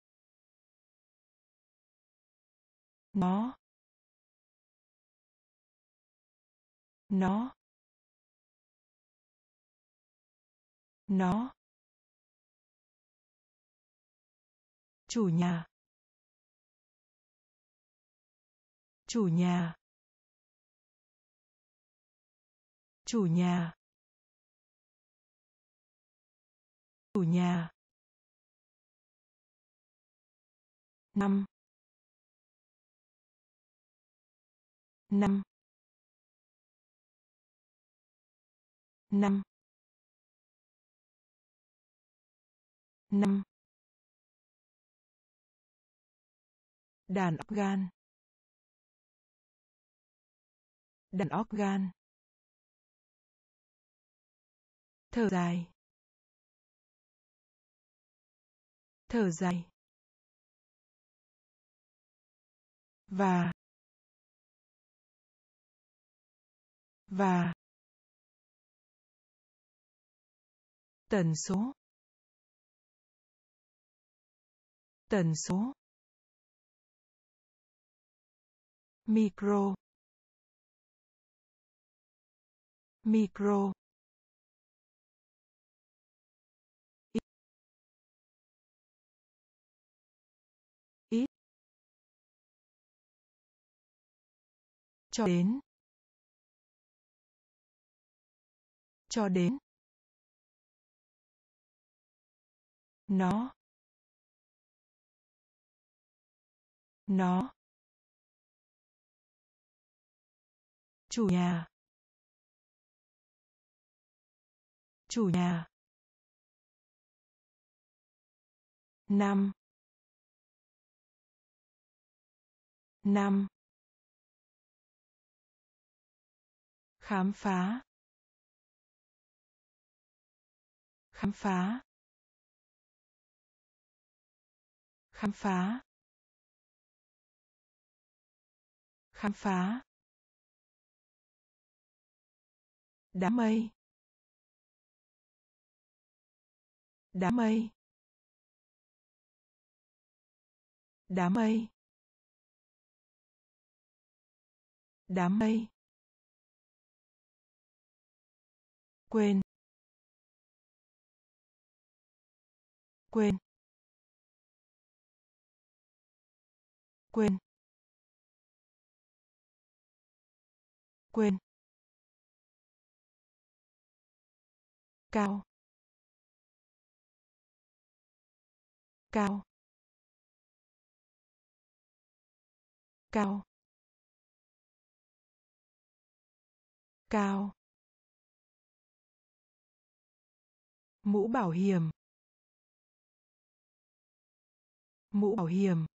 nó, nó, nó, chủ nhà, chủ nhà, chủ nhà, chủ nhà, năm, năm, năm, năm, đàn organ, đàn organ, thở dài, thở dài, và, và tần số tần số micro micro ít ít cho đến cho đến nó nó chủ nhà chủ nhà năm năm khám phá khám phá khám phá khám phá đám mây đám mây đám mây đám mây quên quên quên quên cao cao cao cao mũ bảo hiểm mũ bảo hiểm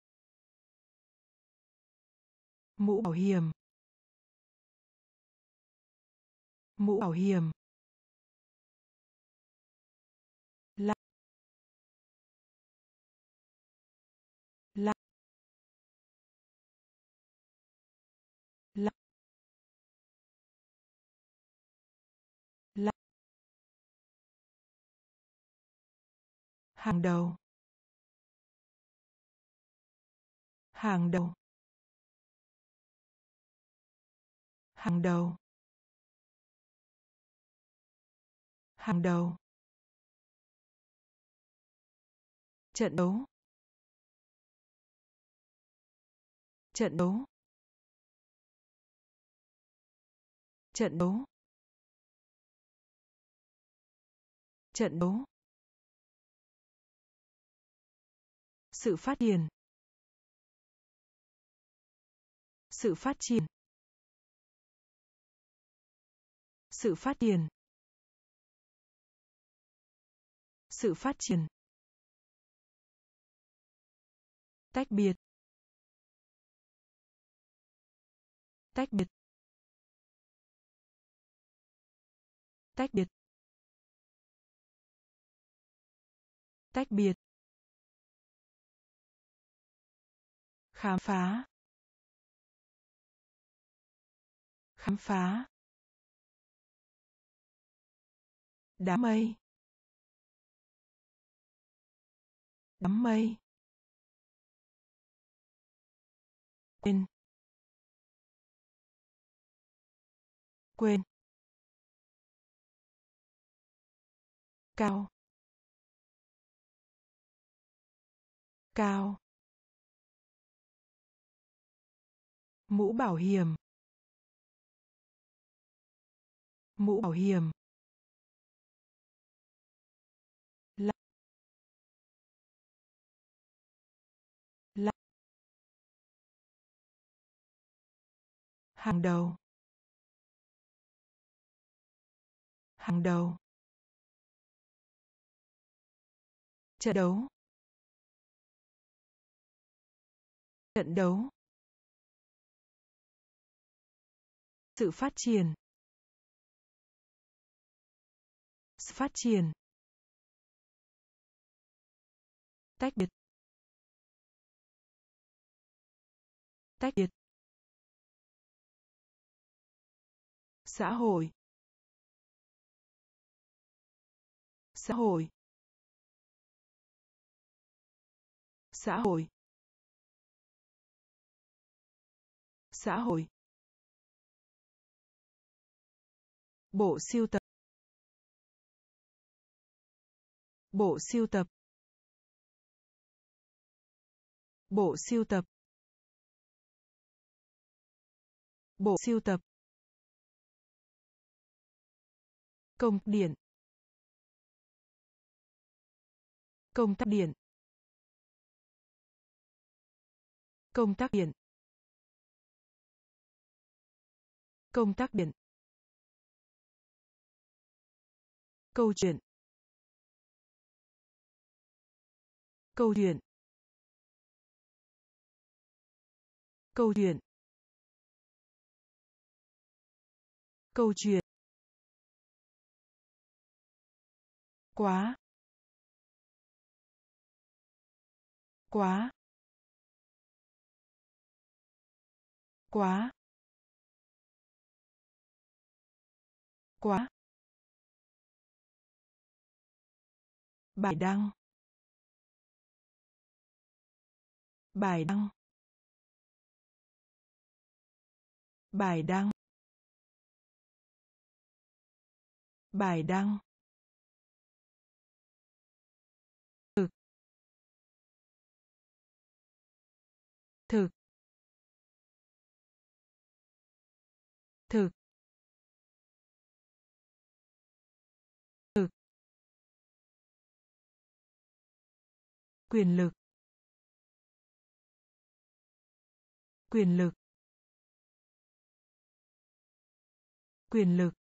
mũ bảo hiểm mũ bảo hiểm lắc lắc lắc lắc hàng đầu hàng đầu hàng đầu hàng đầu trận đấu trận đấu trận đấu trận đấu sự phát triển sự phát triển sự phát triển sự phát triển tách biệt tách biệt tách biệt tách biệt khám phá khám phá đám mây đám mây quên quên cao cao mũ bảo hiểm mũ bảo hiểm lắc lắc hàng đầu hàng đầu trận đấu trận đấu sự phát triển sự phát triển tách biệt tách biệt xã hội, xã hội, xã hội, xã hội, bộ sưu tập, bộ sưu tập, bộ sưu tập, bộ sưu tập, công điện, công tắc điện, công tắc điện, công tắc điện, câu chuyện, câu chuyện, câu chuyện, câu chuyện, quá, quá, quá, quá, bài đăng, bài đăng, bài đăng, bài đăng, thực, thực, thực, thực, quyền lực, quyền lực, quyền lực,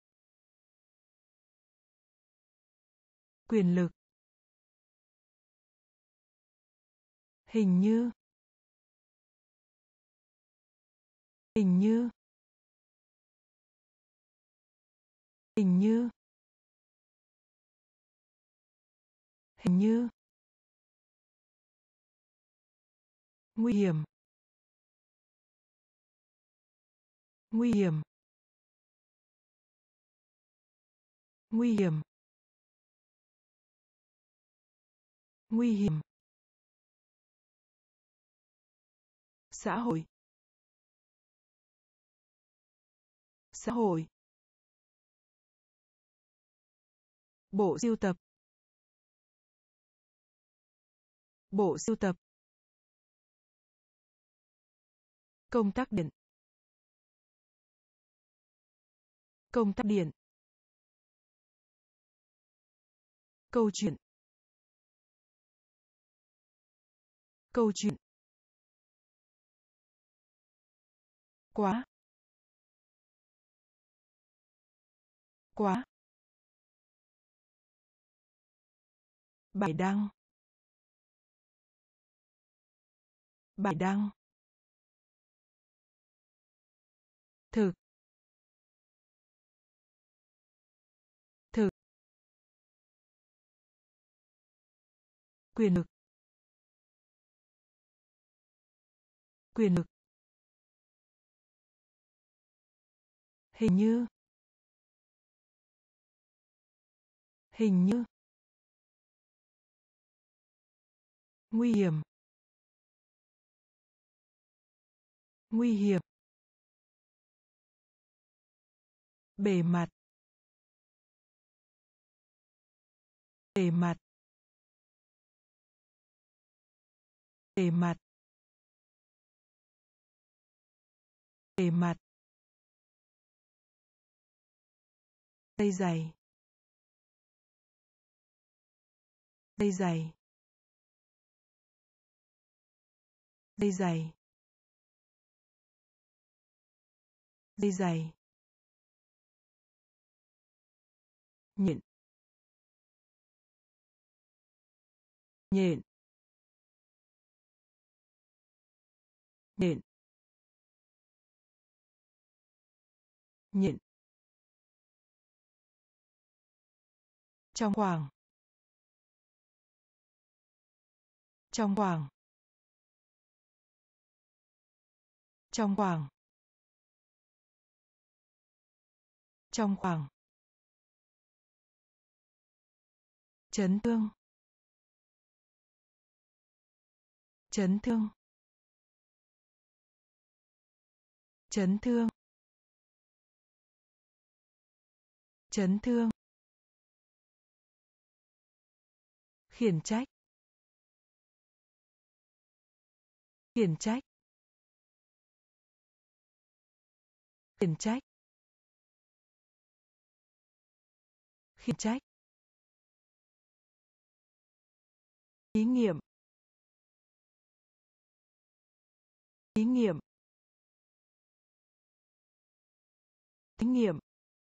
quyền lực, hình như, hình như, hình như, hình như, nguy hiểm, nguy hiểm, nguy hiểm, nguy hiểm, xã hội, xã hội, bộ sưu tập, bộ sưu tập, công tắc điện, công tắc điện, câu chuyện, câu chuyện, quá, quá, bài đăng, bài đăng, thực, thực, quyền lực, quyền lực, hình như, hình như, nguy hiểm, nguy hiểm, bề mặt, bề mặt, bề mặt, bề mặt, dây dày, dây dày, dây dày, dây dày, nhện, nhện, nhện, nhện, trong khoảng, trong khoảng, trong khoảng, Trong khoảng. Chấn thương. Chấn thương. Chấn thương. Chấn thương. Khiển trách. Khiển trách. Khiển trách. Khiển trách. Thí nghiệm. Thí nghiệm. Thí nghiệm.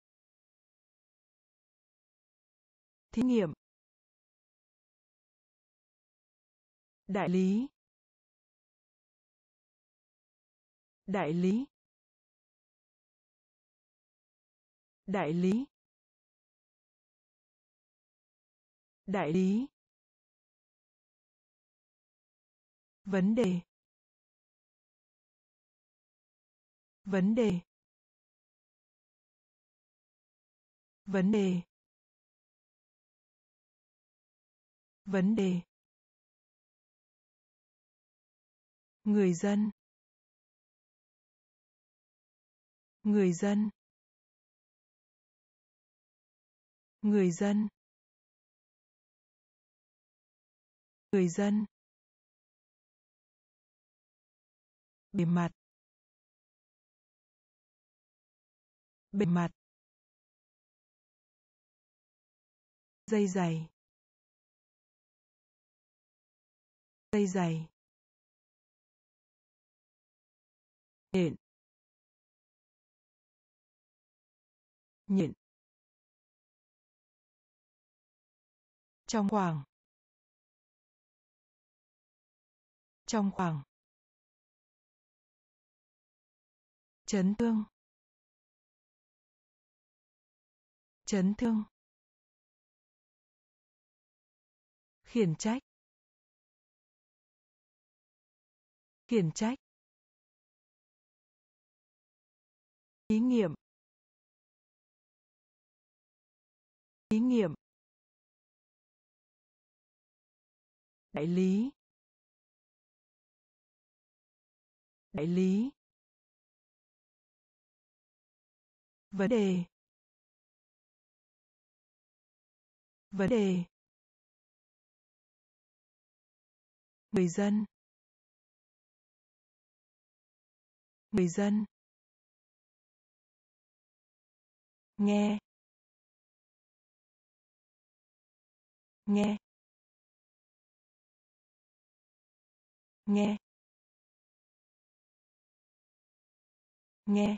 Thí nghiệm. Đại lý. Đại lý. Đại lý. Đại lý. Vấn đề. Vấn đề. Vấn đề. Vấn đề. Người dân. Người dân. Người dân. Người dân. Bề mặt. Bề mặt. Dây dày. Dây dày. Nhện. Nhện. Trong khoảng. Trong khoảng. Chấn thương. Chấn thương. Khiển trách. Khiển trách. Thí nghiệm. Thí nghiệm. Đại lý. Đại lý. Vấn đề. Vấn đề. Người dân. Người dân. Nghe. Nghe. Nghe. Nghe.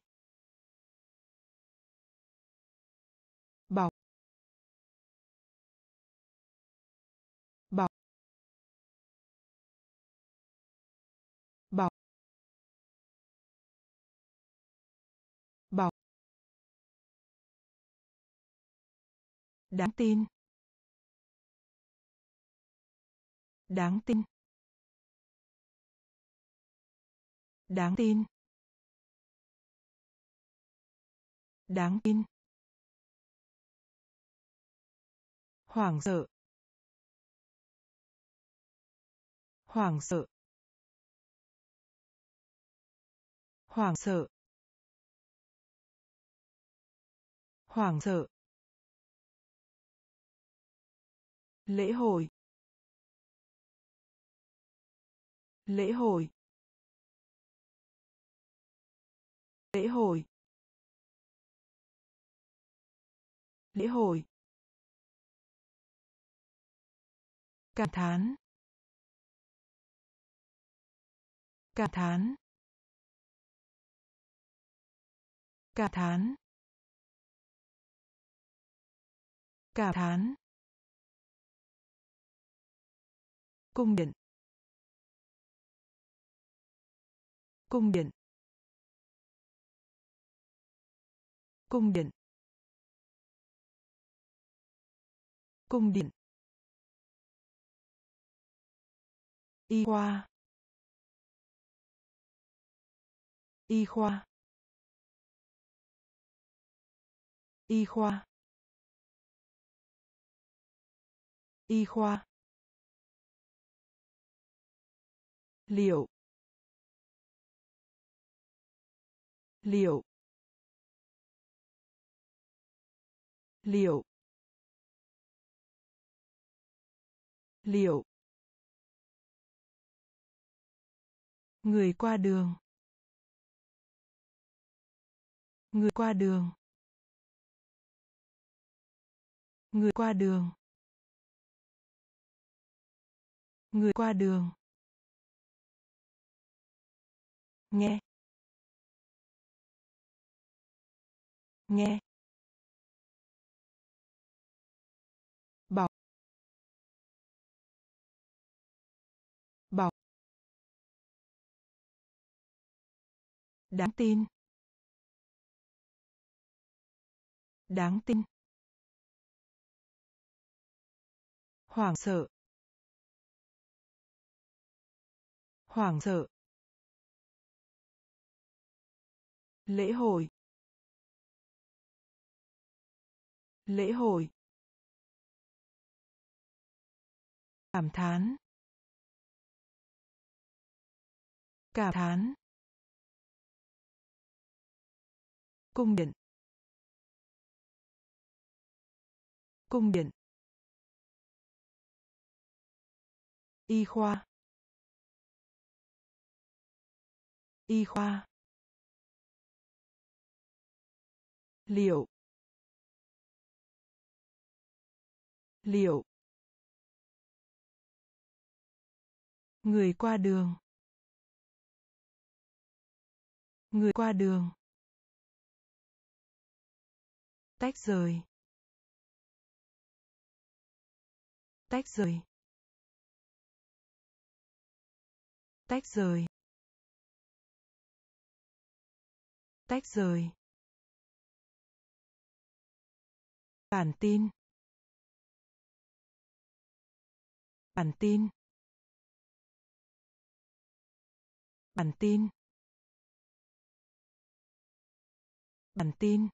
Bọc. Bọc. Bọc. Bọc. Đáng tin. Đáng tin. Đáng tin. Đáng tin. Hoảng sợ. Hoảng sợ. Hoảng sợ. Hoảng sợ. Lễ hội. Lễ hội. Lễ hội. Lễ hội. Cảm thán. Cảm thán. Cảm thán. Cảm thán. Cung điện. Cung điện. Cung điện. Cung điện. Y khoa. Y khoa. Y khoa. Y khoa. Liệu. Liệu. Liệu. Liệu. Người qua đường. Người qua đường. Người qua đường. Người qua đường. Nghe. Nghe. Bọc. Bọc. Đáng tin. Đáng tin. Hoảng sợ. Hoảng sợ. Lễ hội. Lễ hội. Cảm thán. Cảm thán. Cung điện. Cung điện. Y khoa. Y khoa. Liệu. Liệu. Người qua đường. Người qua đường. Tách rời. Tách rời. Tách rời. Tách rời. Bản tin. Bản tin. Bản tin. Bản tin.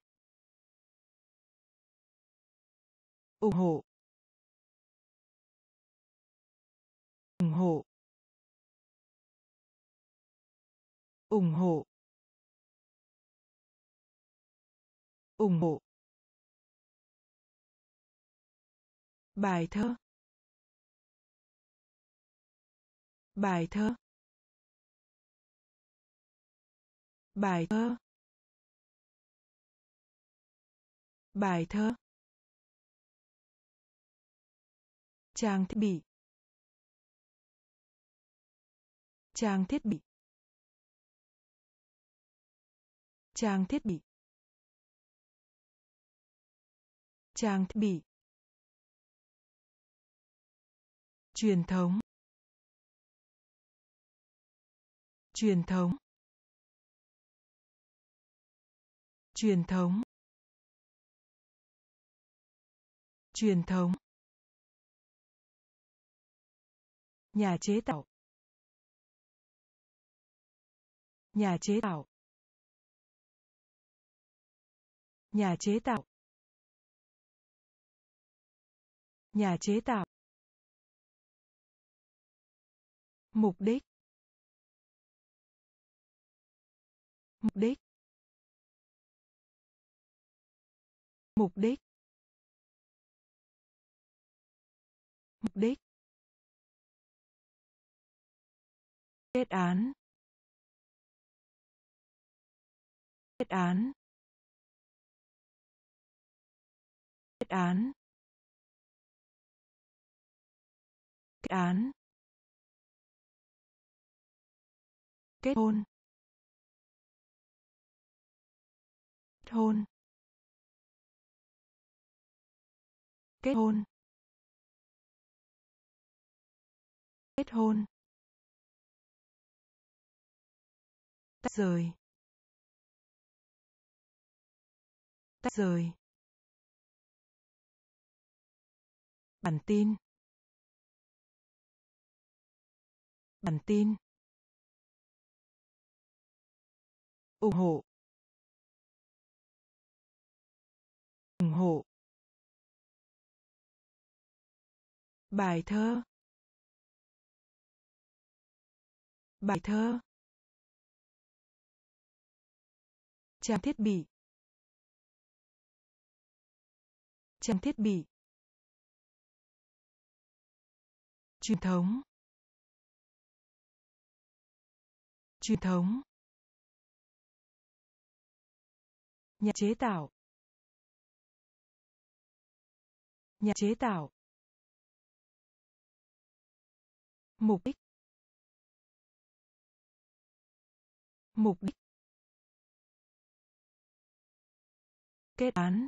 Ủng hộ. Ủng hộ. Ủng hộ. Ủng hộ. Bài thơ. Bài thơ. Bài thơ. Bài thơ. Trang thiết bị. Trang thiết bị. Trang thiết bị. Trang thiết bị. Truyền thống. Truyền thống. Truyền thống. Truyền thống. Nhà chế tạo. Nhà chế tạo. Nhà chế tạo. Nhà chế tạo. Mục đích. Mục đích. Mục đích. Mục đích. Kết án. Kết án. Kết án. Kết án. Kết hôn. Kết hôn. Kết hôn. Kết hôn. Tách rời. Tách rời. Bản tin. Bản tin. Ủng hộ. ủng hộ. Bài thơ. Bài thơ. Trang thiết bị. Trang thiết bị. Truyền thống. Truyền thống. Nhà chế tạo. Nhà chế tạo. Mục đích. Mục đích. Kết án.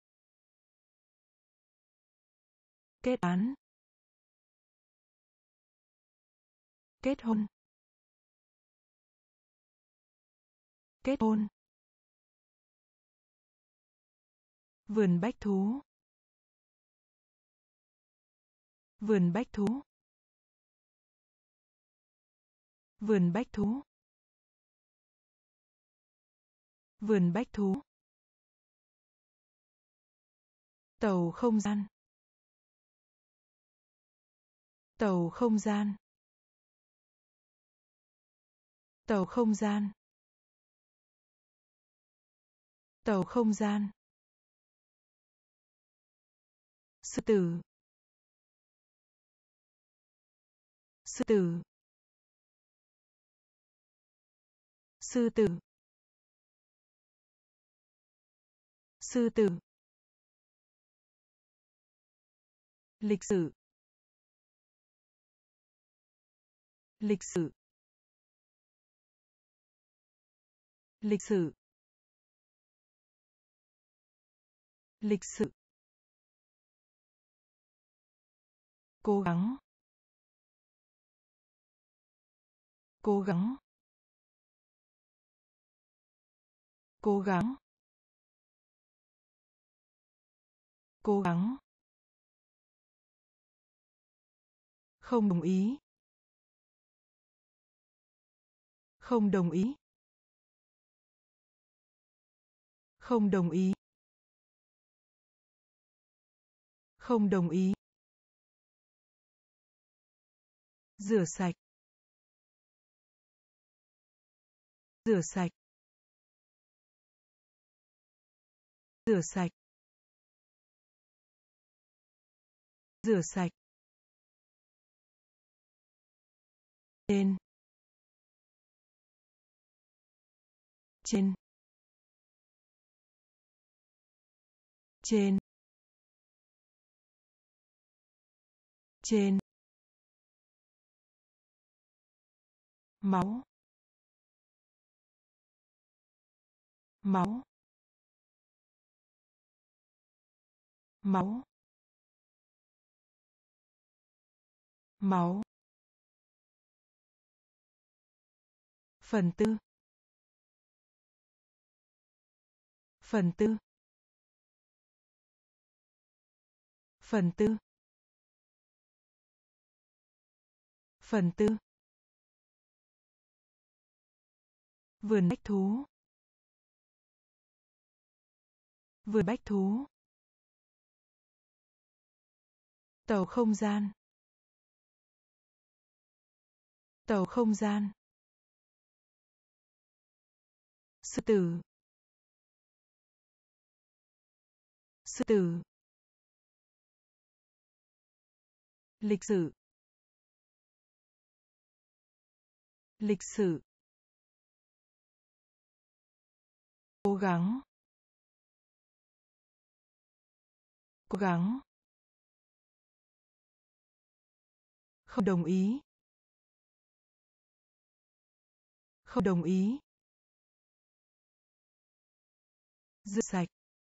Kết án. Kết hôn. Kết hôn. Vườn bách thú. Vườn bách thú. Vườn bách thú. Vườn bách thú. Tàu không gian. Tàu không gian. Tàu không gian. Tàu không gian. Sư tử. Sư tử. Sư tử. Sư tử. Lịch sử. Lịch sử. Lịch sử. Lịch sự. Cố gắng. Cố gắng. Cố gắng. Cố gắng. Không đồng ý. Không đồng ý. Không đồng ý. Không đồng ý. Rửa sạch. Rửa sạch. Rửa sạch. Rửa sạch. Trên. Trên. Trên. Trên. Máu. Máu. Máu. Máu. Phần tư. Phần tư. Phần tư. Phần tư. Vườn bách thú. Vườn bách thú. Tàu không gian. Tàu không gian. Sư tử. Sư tử. Lịch sử. Lịch sử. Cố gắng. Cố gắng. Không đồng ý. Không đồng ý. Rửa sạch.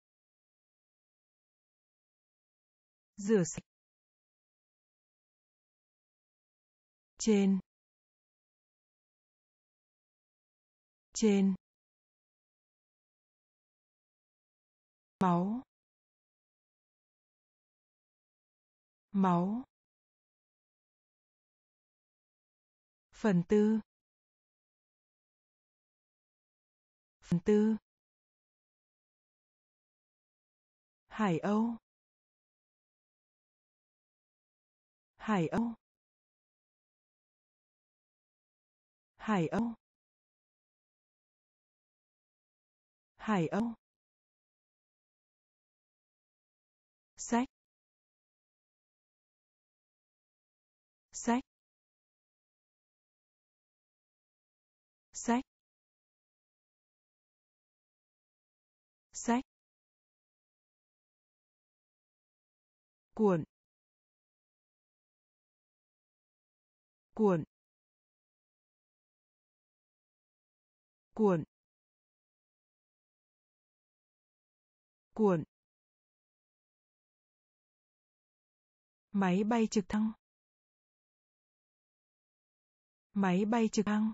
Rửa sạch. Trên. Trên. Máu. Máu. Phần tư. Phần tư. Hải Âu. Hải Âu. Hải Âu. Hải Âu. Sách. Sách. Sách. Sách. Cuộn. Cuộn. Cuộn. Cuộn. Máy bay trực thăng. Máy bay trực thăng.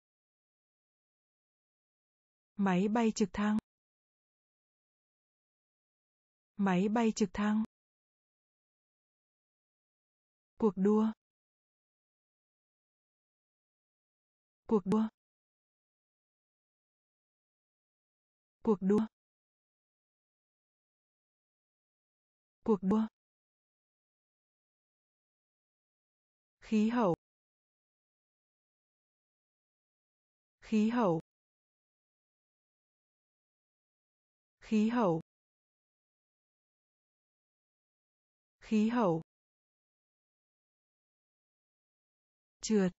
Máy bay trực thăng. Máy bay trực thăng. Cuộc đua. Cuộc đua. Cuộc đua. Cuộc đua. Khí hậu. Khí hậu. Khí hậu. Khí hậu. Trượt.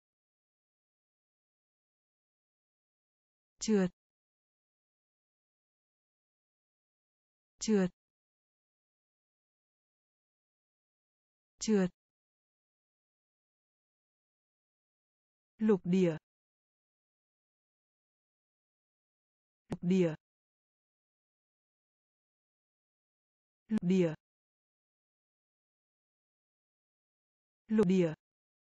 Trượt. Trượt. Trượt. Lục địa. Lục địa. Lục địa. Lục địa.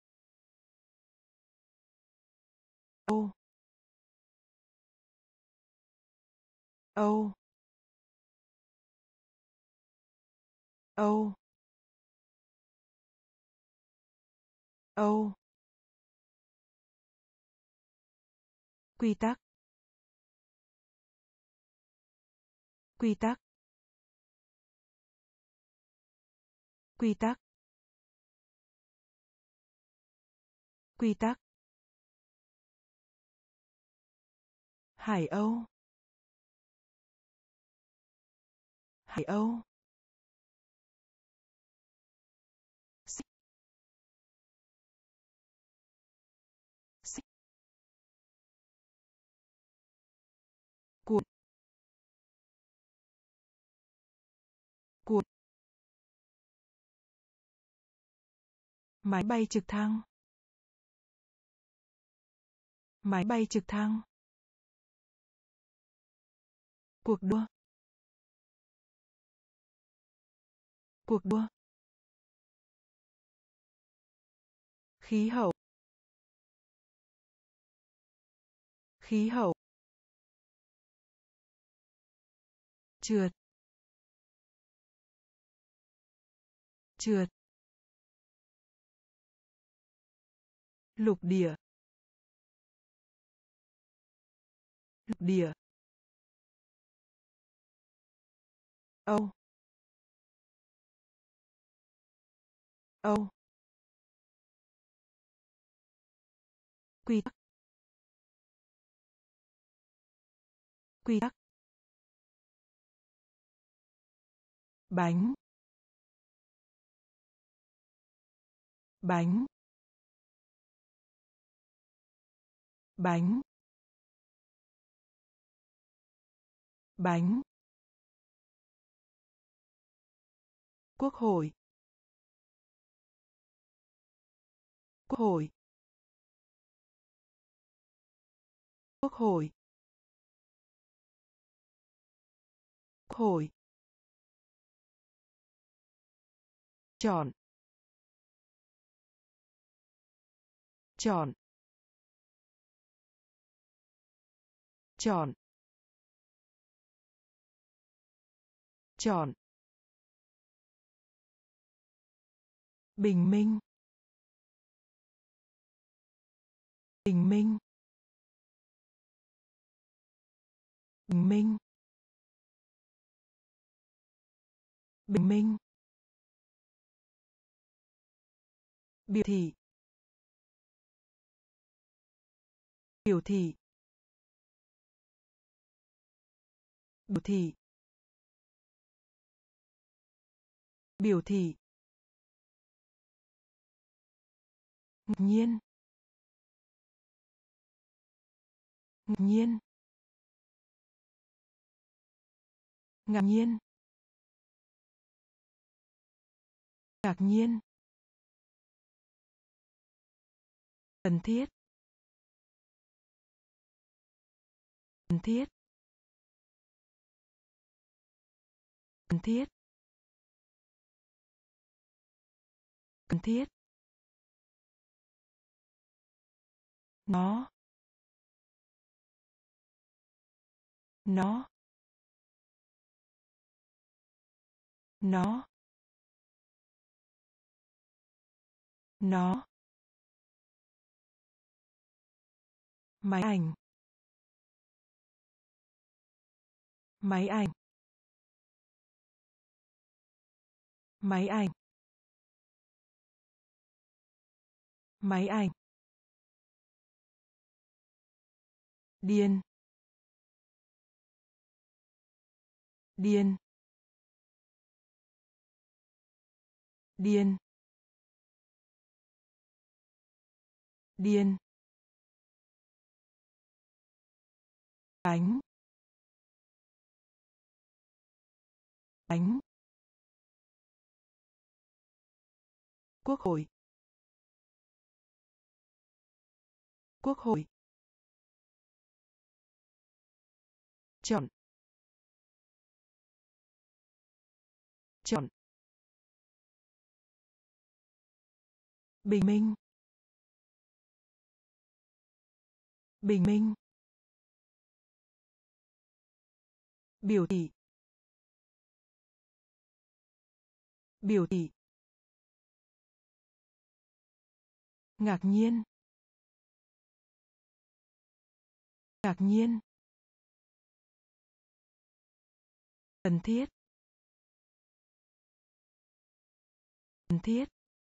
Âu. Âu. Âu. Âu. Quy tắc. Quy tắc. Quy tắc. Quy tắc. Hải Âu. Hải Âu. Xích. Xích. Cuộn. Cuộn. Máy bay trực thăng. Máy bay trực thăng. Cuộc đua. Cuộc đua. Khí hậu. Khí hậu. Trượt. Trượt. Lục địa. Lục địa. Âu. Âu. Quy tắc. Quy tắc. Bánh. Bánh. Bánh. Bánh. Quốc hội. Quốc hội. Quốc hội. Quốc hội. Chọn. Chọn. Chọn. Chọn. Bình minh. Bình minh. Bình minh. bình minh, biểu thị, biểu thị, biểu thị, biểu thị, ngạc nhiên, ngạc nhiên, ngạc nhiên, ngạc nhiên, cần thiết, cần thiết, cần thiết, cần thiết, nó, nó, nó, nó, máy ảnh, máy ảnh, máy ảnh, máy ảnh, điên, điên, điên, điên, bánh, bánh, quốc hội, quốc hội, chọn, chọn, bình minh, bình minh, biểu thị, biểu thị, ngạc nhiên, ngạc nhiên, cần thiết, cần thiết,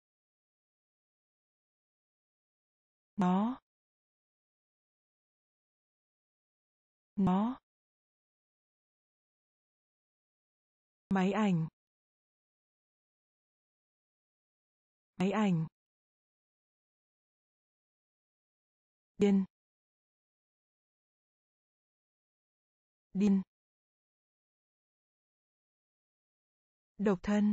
nó, máy ảnh, máy ảnh, điên, điên, độc thân,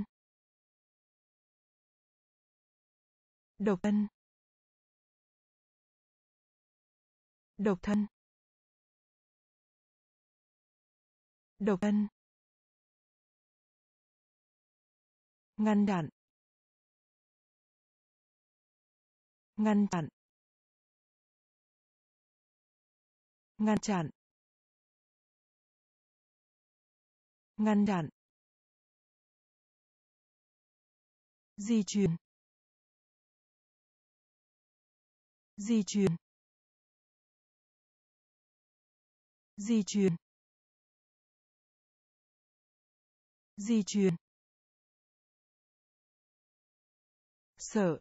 độc thân, độc thân, độc thân, ngăn chặn, ngăn chặn, ngăn chặn, ngăn chặn, di chuyển, di chuyển, di chuyển, di chuyển, sợ,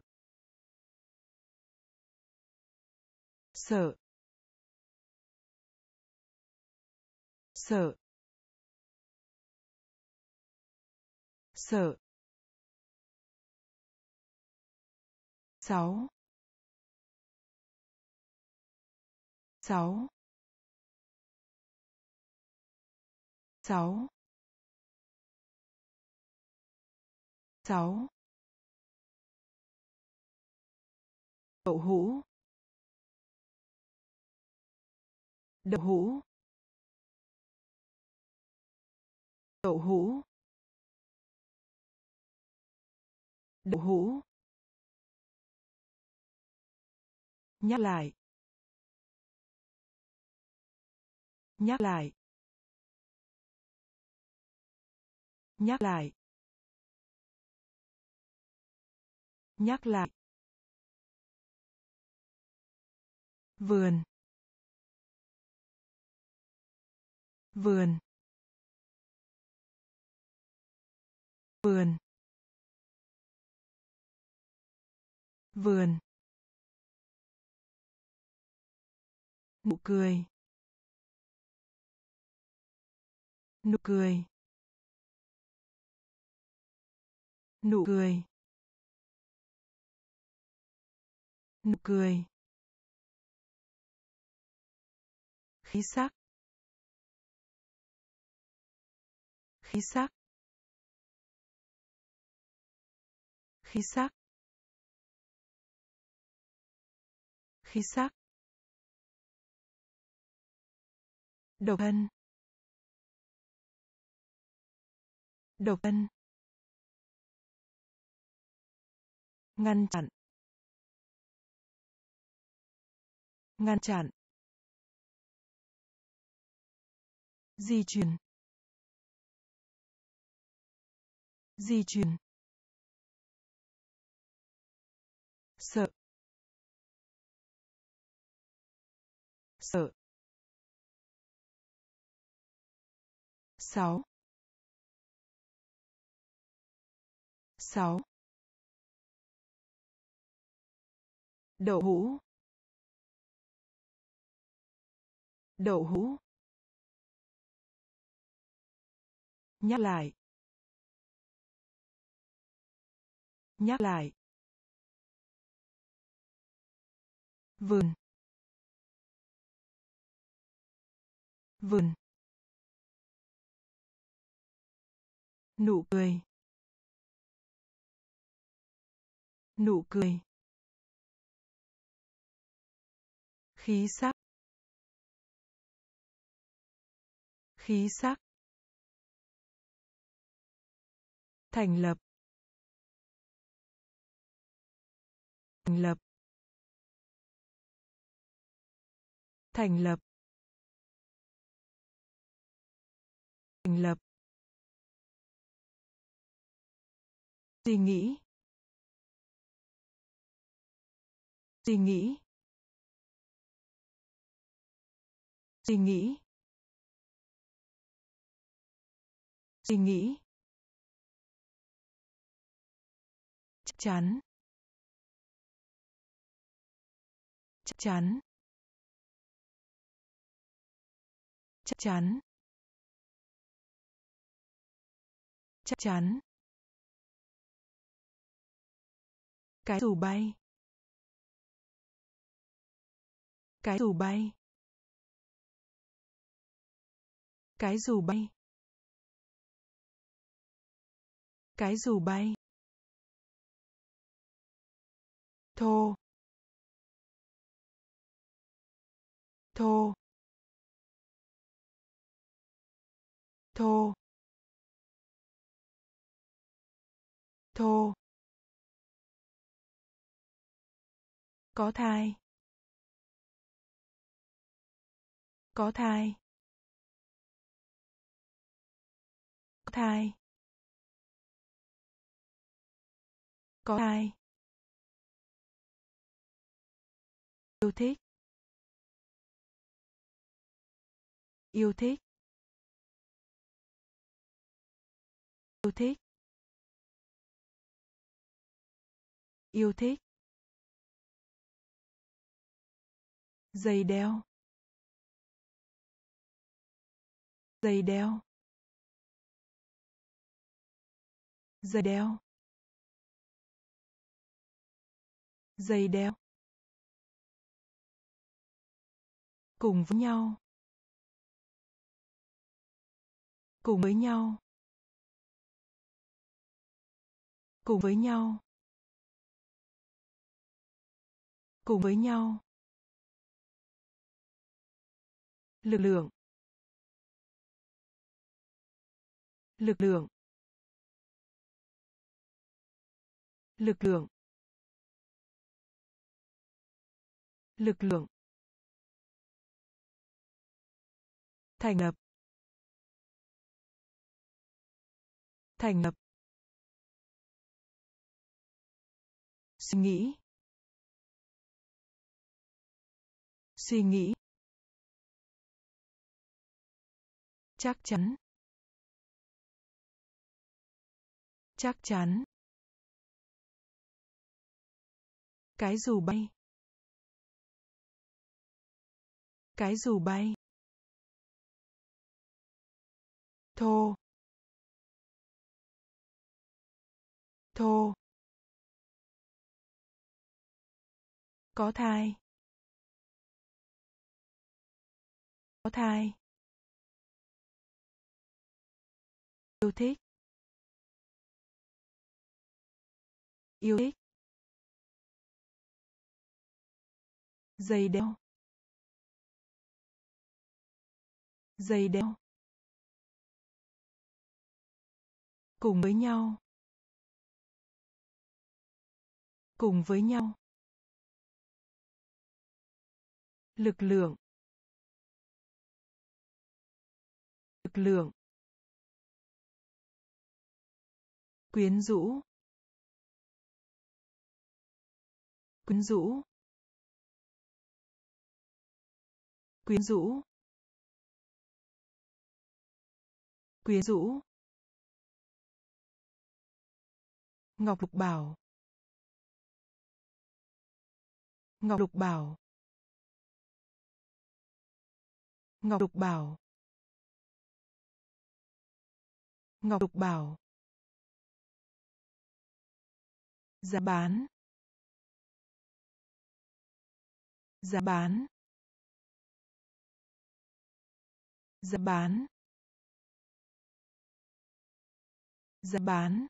sợ, sợ, sợ, 6, 6, 6, 6, đậu hũ, đậu hũ, đậu hũ, đậu hũ, nhắc lại, nhắc lại, nhắc lại, nhắc lại, vườn, vườn, vườn, vườn, nụ cười, nụ cười, nụ cười, nụ cười, khí sắc, khí sắc, khí sắc, khí sắc, độc thân, độc thân, ngăn chặn, ngăn chặn, di chuyển, di chuyển, sợ, sợ, 6, 6, đậu hũ, đậu hũ, nhắc lại, nhắc lại, vườn, vườn, nụ cười, nụ cười, khí sắc, khí sắc, thành lập, thành lập, thành lập, thành lập, suy nghĩ, suy nghĩ, suy nghĩ, suy nghĩ, chắc chắn, chắc chắn, chắc chắn, chắc chắn, cái dù bay, cái dù bay, cái dù bay, cái dù bay, thô, thô, thô, thô, có thai, có thai, có thai, có thai, yêu thích, yêu thích, yêu thích, yêu thích, giày đeo, giày đeo, giày đeo, giày đeo, cùng với nhau, cùng với nhau, cùng với nhau, cùng với nhau, lực lượng, lực lượng, lực lượng, lực lượng, thành lập, thành lập, suy nghĩ, suy nghĩ, chắc chắn, Chắc chắn. Cái dù bay. Cái dù bay. Thô. Thô. Có thai. Có thai. Yêu thích. Yêu thích. Giày đeo. Giày đeo. Cùng với nhau. Cùng với nhau. Lực lượng. Lực lượng. Quyến rũ. Quyến rũ. Quyến rũ. Quyến rũ. Ngọc Lục Bảo. Ngọc Lục Bảo. Ngọc Lục Bảo. Ngọc Lục Bảo. Giá bán. Giá bán. Giá bán. Giá bán.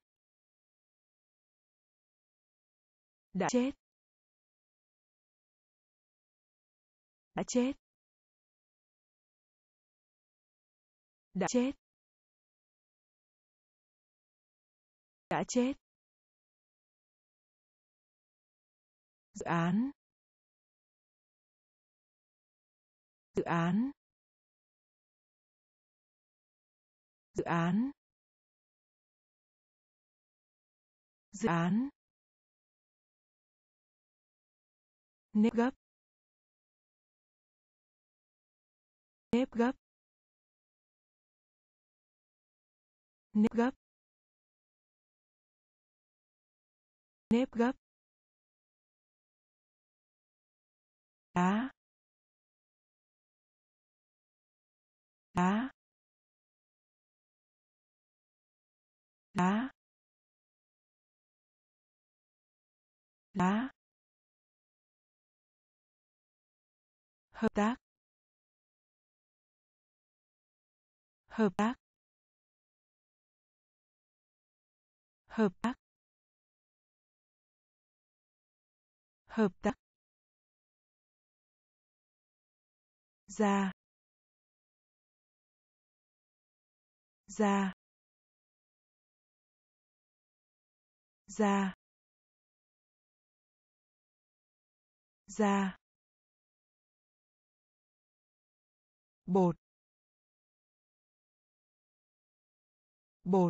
Đã chết. Đã chết. Đã chết. Đã chết. Dự án. Dự án. Dự án. Dự án. Nếp gấp. Nếp gấp. Nếp gấp. Nếp gấp. Đá. Đá. Đá. Đá. Hợp tác. Hợp tác. Hợp tác. Hợp tác. Ra. Ra. Ra. Ra. Bột. Bột.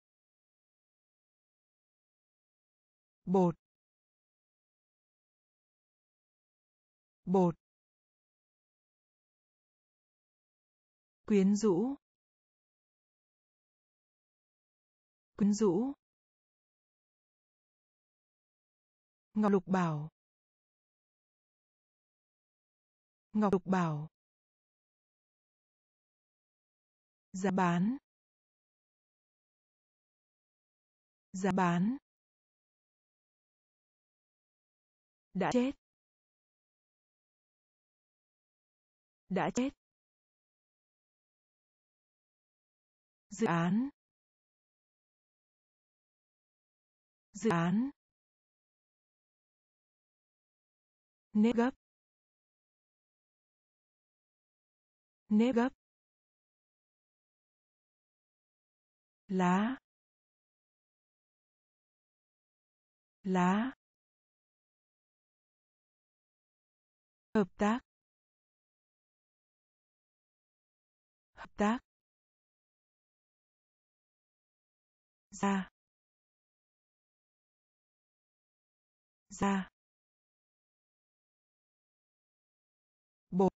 Bột. Bột. Quyến rũ. Quyến rũ. Ngọc Lục Bảo. Ngọc Lục Bảo. Giá bán. Giá bán. Đã chết. Đã chết. Dự án. Dự án. Nếp gấp. Nếp gấp. Lá. Lá. Hợp tác. Hợp tác. Ra. Ra. Bột.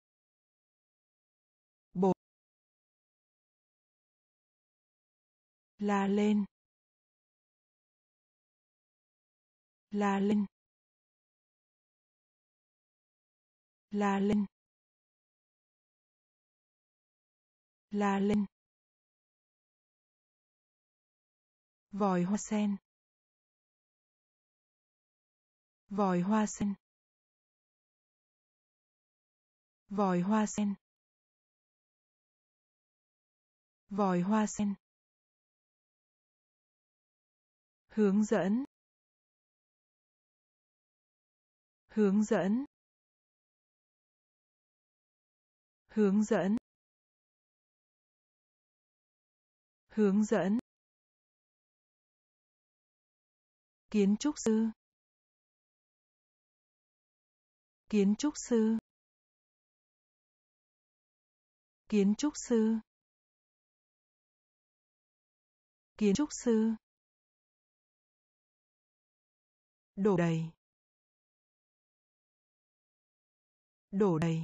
Bột. la lên, la lên, la lên, la lên. Vòi hoa sen, vòi hoa sen, vòi hoa sen, vòi hoa sen. Hướng dẫn, hướng dẫn, hướng dẫn, hướng dẫn. Kiến trúc sư, kiến trúc sư, kiến trúc sư, kiến trúc sư. Đổ đầy, đổ đầy,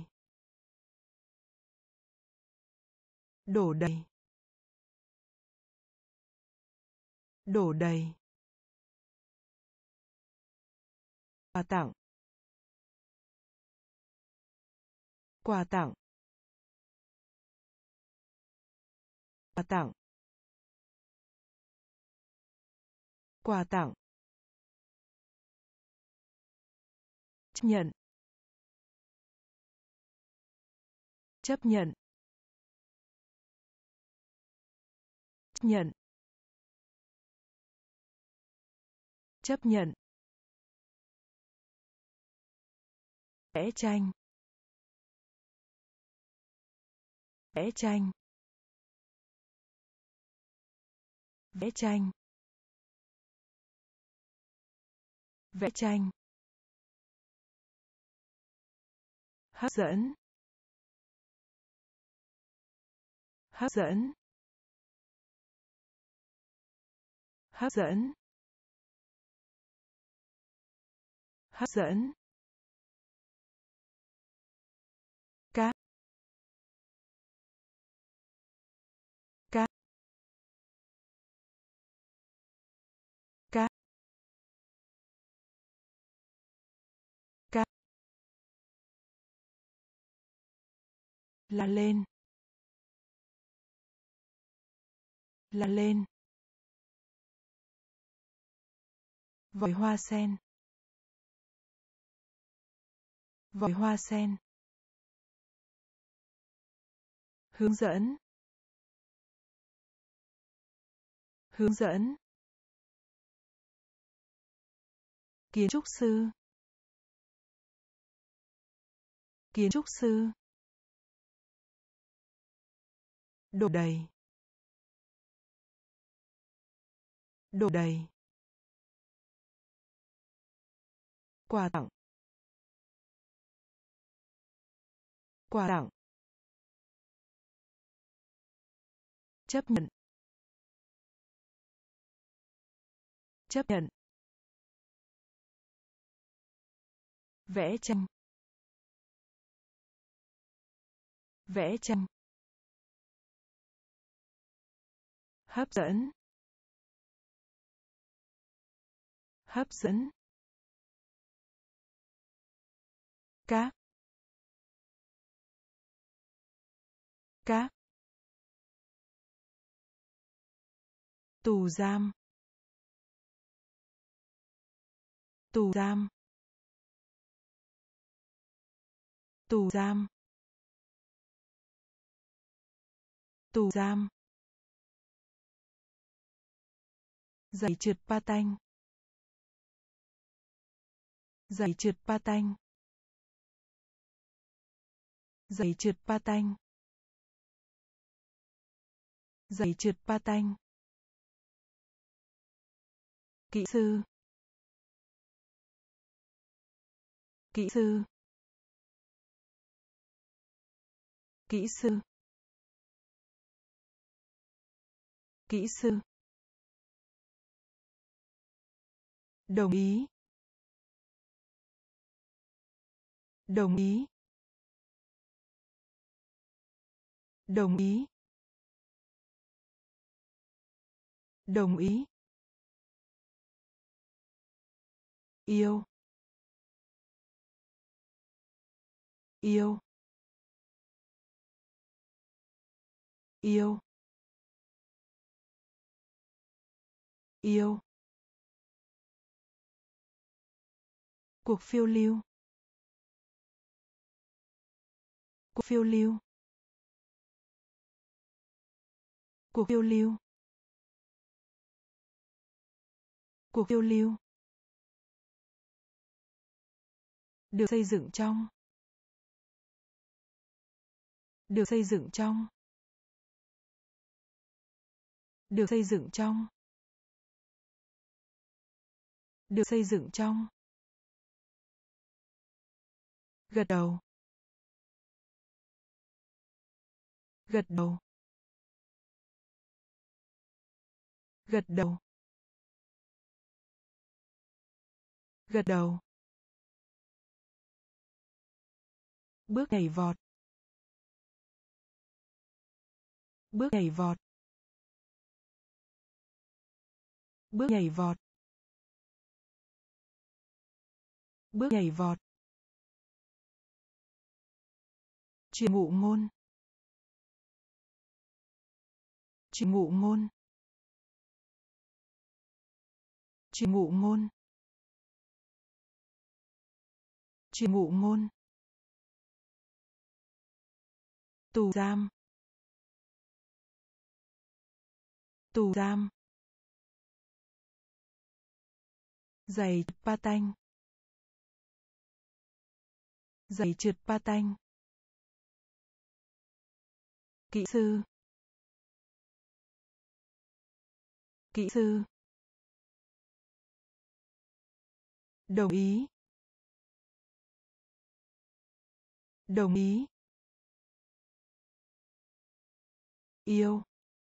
đổ đầy, đổ đầy. Quà tặng, quà tặng, quà tặng, quà tặng. Chấp nhận, chấp nhận, chấp nhận, chấp nhận. Vẽ tranh, vẽ tranh, vẽ tranh, vẽ tranh. Hấp dẫn, hấp dẫn, hấp dẫn, hấp dẫn. Cá, cá, cá, cá. La lên, la lên. Vòi hoa sen, vòi hoa sen. Hướng dẫn, hướng dẫn. Kiến trúc sư, kiến trúc sư. Đổ đầy, đổ đầy. Quà tặng, quà tặng. Chấp nhận, chấp nhận. Vẽ tranh, vẽ tranh. Hấp dẫn, hấp dẫn. Cá, cá. Tù giam, tù giam, tù giam, tù giam. Giày trượt patin, giày trượt patin, giày trượt patin, giày trượt patin. Kỹ sư, kỹ sư, kỹ sư, kỹ sư. Đồng ý, đồng ý, đồng ý. Đồng ý. Yêu. Yêu. Yêu. Yêu. Cuộc phiêu lưu. Cuộc phiêu lưu. Cuộc phiêu lưu. Cuộc phiêu lưu. Được xây dựng trong. Được xây dựng trong. Được xây dựng trong. Được xây dựng trong. Gật đầu. Gật đầu. Gật đầu. Gật đầu. Bước nhảy vọt. Bước nhảy vọt. Bước nhảy vọt. Bước nhảy vọt. Truyền ngụ ngôn. Truyền ngụ ngôn. Truyền ngụ ngôn. Truyền ngụ ngôn. Tù giam. Tù giam. Giày trượt patin. Giày trượt patin. Kỹ sư. Kỹ sư. Đồng ý. Đồng ý. Yêu.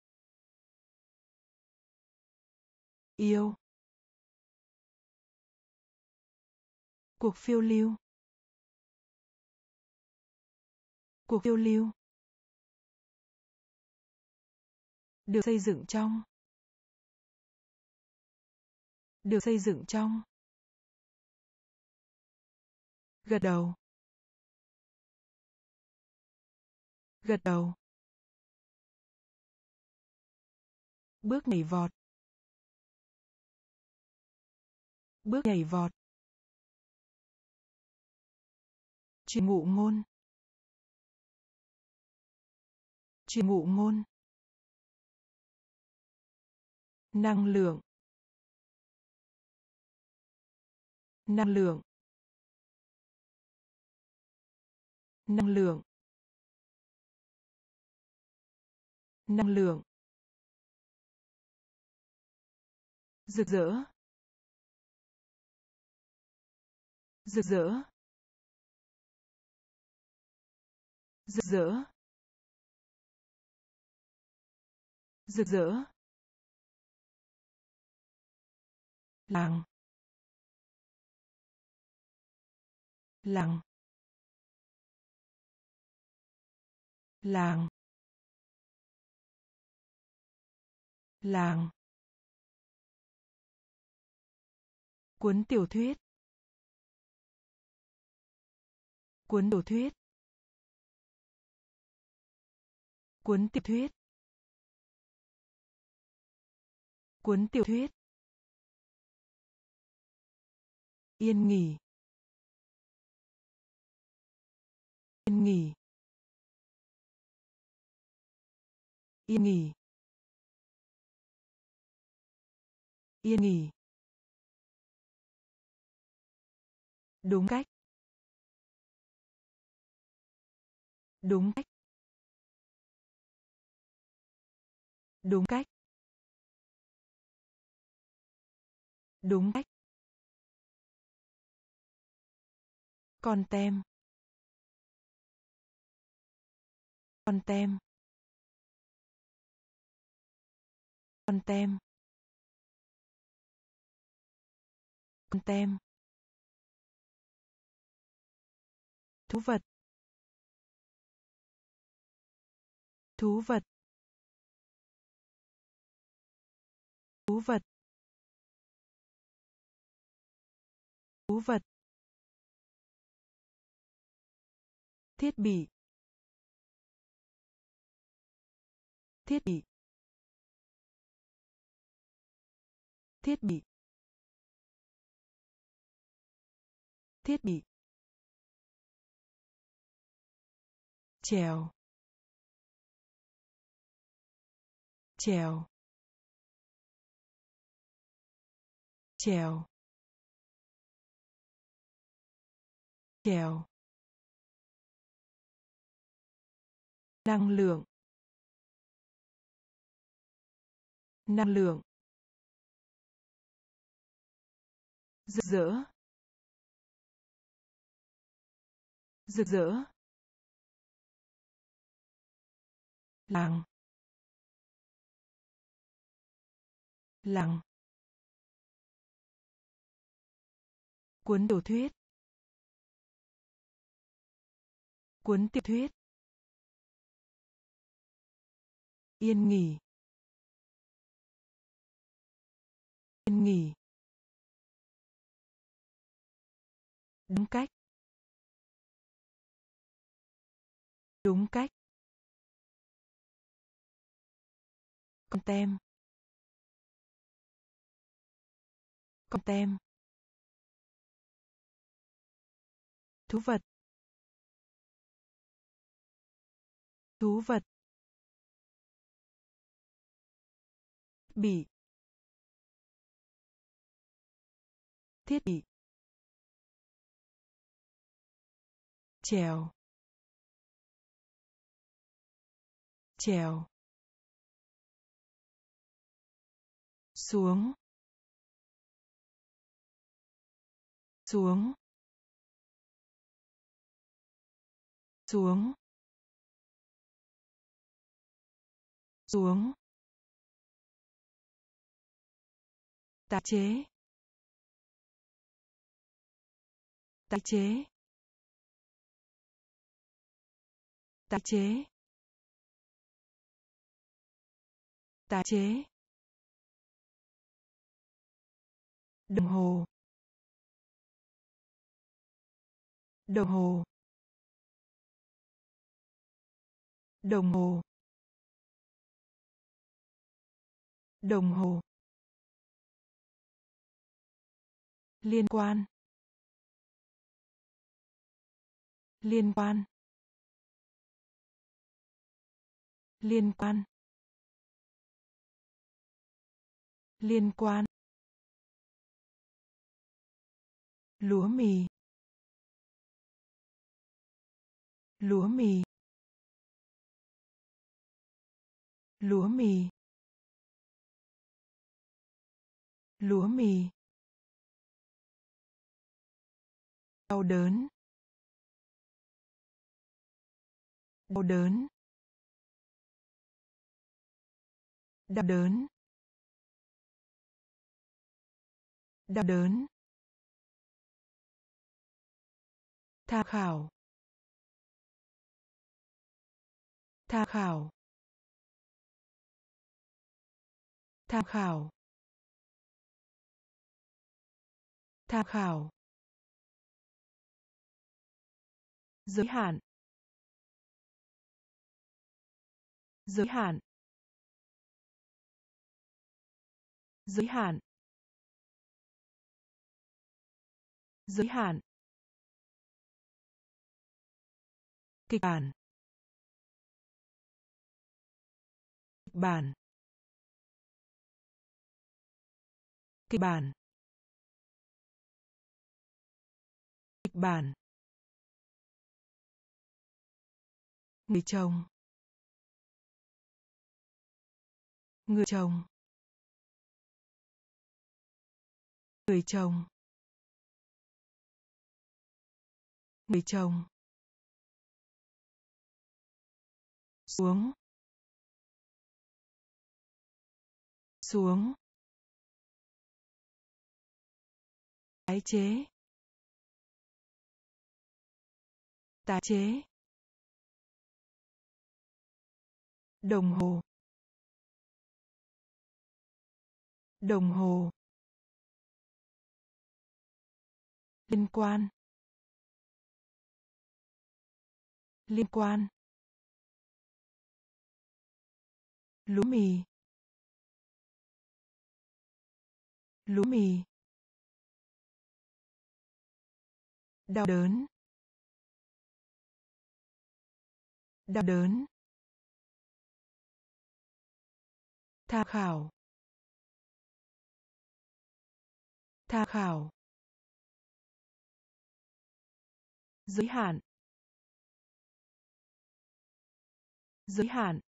Yêu. Cuộc phiêu lưu. Cuộc phiêu lưu. Được xây dựng trong. Được xây dựng trong. Gật đầu. Gật đầu. Bước nhảy vọt. Bước nhảy vọt. Truyền ngụ ngôn. Truyền ngụ ngôn. Năng lượng. Năng lượng. Năng lượng. Năng lượng. Rực rỡ. Rực rỡ. Rực rỡ. Rực rỡ. Làng. Làng. Làng. Làng. Cuốn tiểu thuyết. Cuốn tiểu thuyết. Cuốn tiểu thuyết. Cuốn tiểu thuyết. Yên nghỉ. Yên nghỉ. Yên nghỉ. Yên nghỉ. Đúng cách. Đúng cách. Đúng cách. Đúng cách. Con tem. Con tem. Con tem. Con tem. Thú vật. Thú vật. Thú vật. Thú vật. Thiết bị. Thiết bị. Thiết bị. Thiết bị. Trèo. Trèo. Trèo. Trèo. Năng lượng. Năng lượng. Rực rỡ. Rực rỡ. Làng. Làng. Cuốn tiểu thuyết. Cuốn tiểu thuyết. Yên nghỉ. Yên nghỉ. Đúng cách. Đúng cách. Con tem. Con tem. Thú vật. Thú vật. Bị. Thiết bị. Trèo. Trèo. Xuống. Xuống. Xuống. Xuống. Tái chế. Tái chế. Tái chế. Tái chế. Đồng hồ. Đồng hồ. Đồng hồ. Đồng hồ. Liên quan. Liên quan. Liên quan. Liên quan. Lúa mì. Lúa mì. Lúa mì. Lúa mì. Đau đớn. Đau đớn. Đau đớn. Đau đớn. Tham khảo. Tham khảo. Tham khảo. Tham khảo. Giới hạn. Giới hạn. Giới hạn. Giới hạn. Kịch bản. Kịch bản. Kịch bản. Kịch bản. Người chồng. Người chồng. Người chồng. Người chồng. Xuống. Xuống. Tái chế. Tái chế. Đồng hồ. đồng hồ, liên quan, liên quan, lúa mì, lúa mì, đau đớn, đau đớn, tham khảo, tham khảo, giới hạn, giới hạn,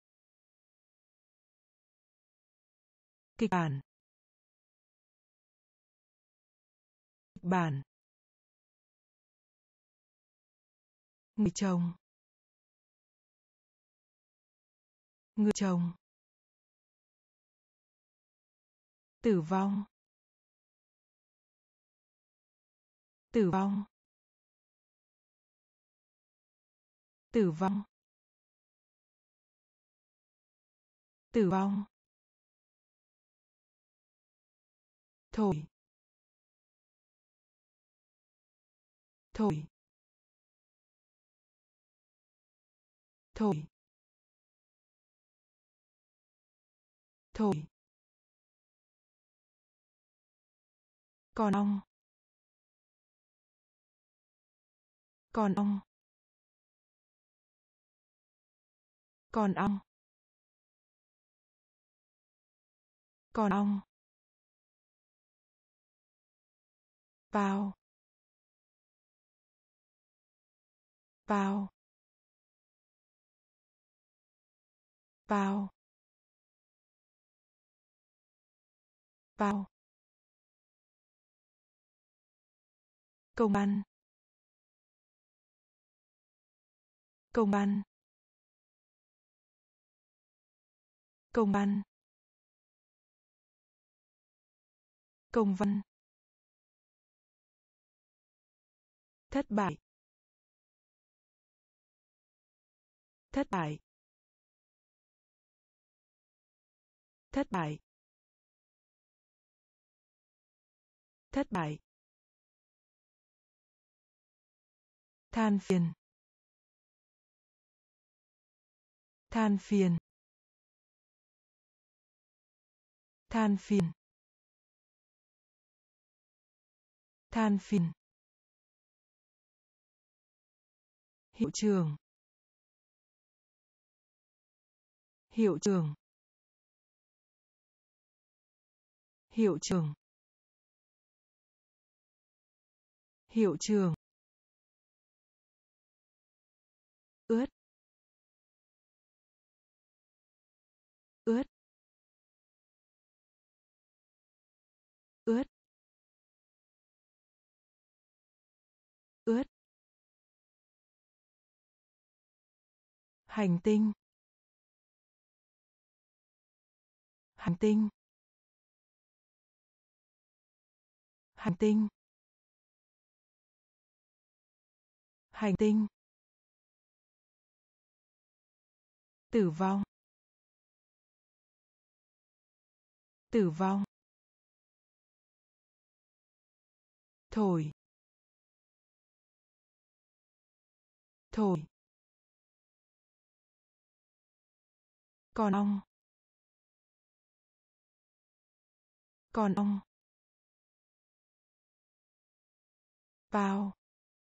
kịch bản, kịch bản, người chồng, người chồng, tử vong, tử vong, tử vong, tử vong, thổi, thổi, thổi, thổi, còn ong, còn ong, còn ong, còn ong, bao, bao, bao, bao, công ăn, công ăn, công ăn, công văn, thất bại, thất bại, thất bại, thất bại, than phiền, than phiền, than phiền, than phiền, hiệu trường, hiệu trường, hiệu trường, hiệu trường, ướt, ướt, ướt, ướt, hành tinh, hành tinh, hành tinh, hành tinh, tử vong, tử vong, thổi, thổi, còn ong, còn ong, bao,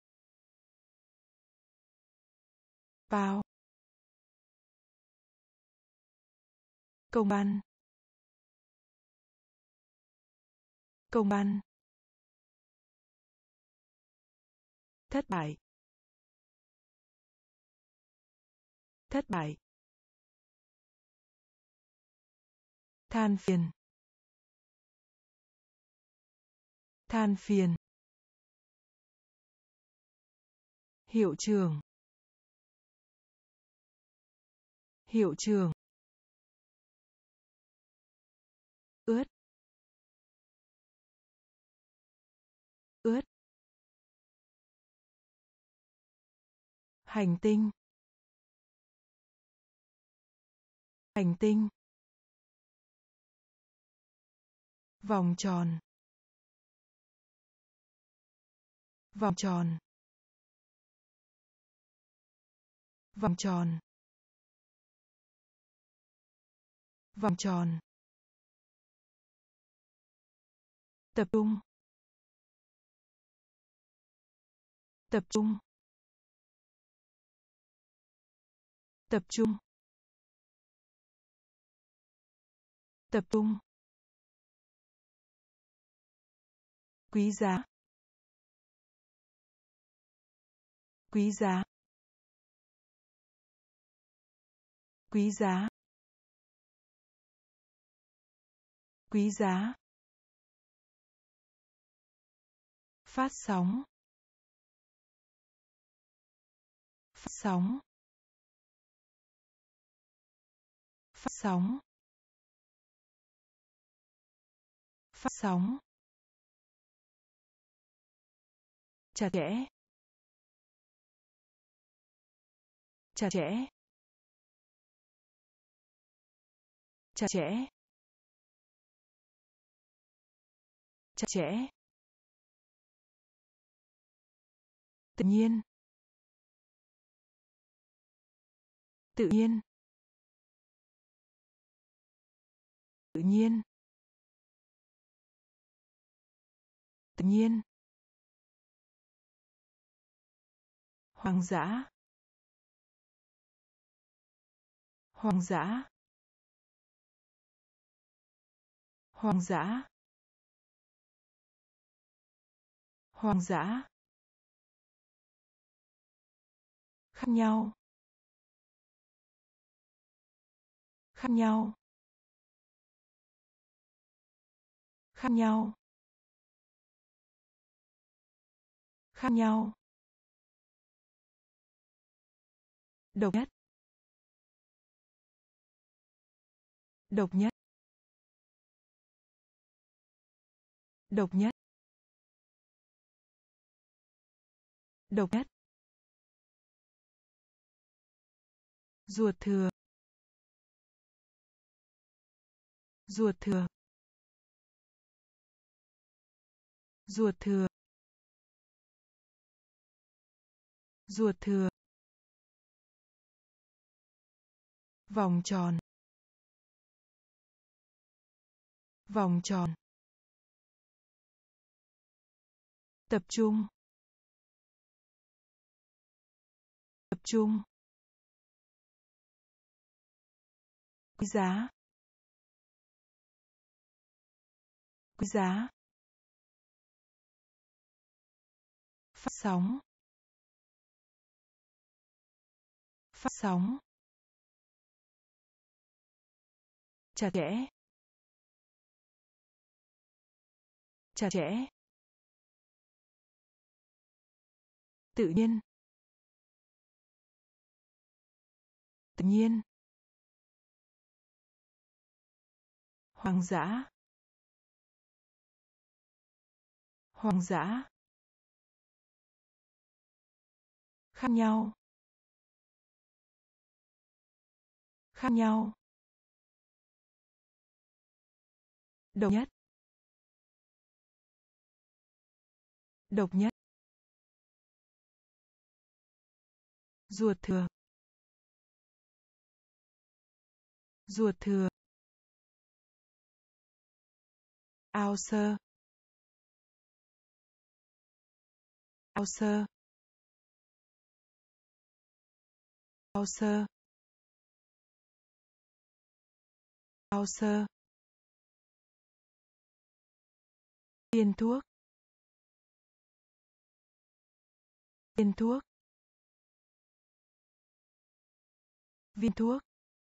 bao, công ăn, công ăn, thất bại, thất bại, than phiền, than phiền, hiệu trường, hiệu trường, ướt, ướt, hành tinh, hành tinh, vòng tròn, vòng tròn, vòng tròn, vòng tròn, tập trung, tập trung, tập trung, tập trung, quý giá, quý giá, quý giá, quý giá, phát sóng, phát sóng, phát sóng, phát sóng, chặt chẽ, chặt chẽ, chặt chẽ, chặt chẽ, tự nhiên, tự nhiên, tự nhiên, tự nhiên, hoang dã, hoang dã, hoang dã, hoang dã, khác nhau, khác nhau, khác nhau, khác nhau, độc nhất, độc nhất, độc nhất, độc nhất, ruột thừa, ruột thừa, ruột thừa, ruột thừa, vòng tròn, vòng tròn, tập trung, tập trung, quý giá, quý giá, phát sóng, phát sóng, chặt chẽ, chặt chẽ, tự nhiên, tự nhiên, hoang dã, hoang dã, khác nhau, khác nhau, độc nhất, độc nhất, ruột thừa, ruột thừa, ao sơ, ao sơ, ao sơ, ao sơ, viên thuốc, viên thuốc, viên thuốc,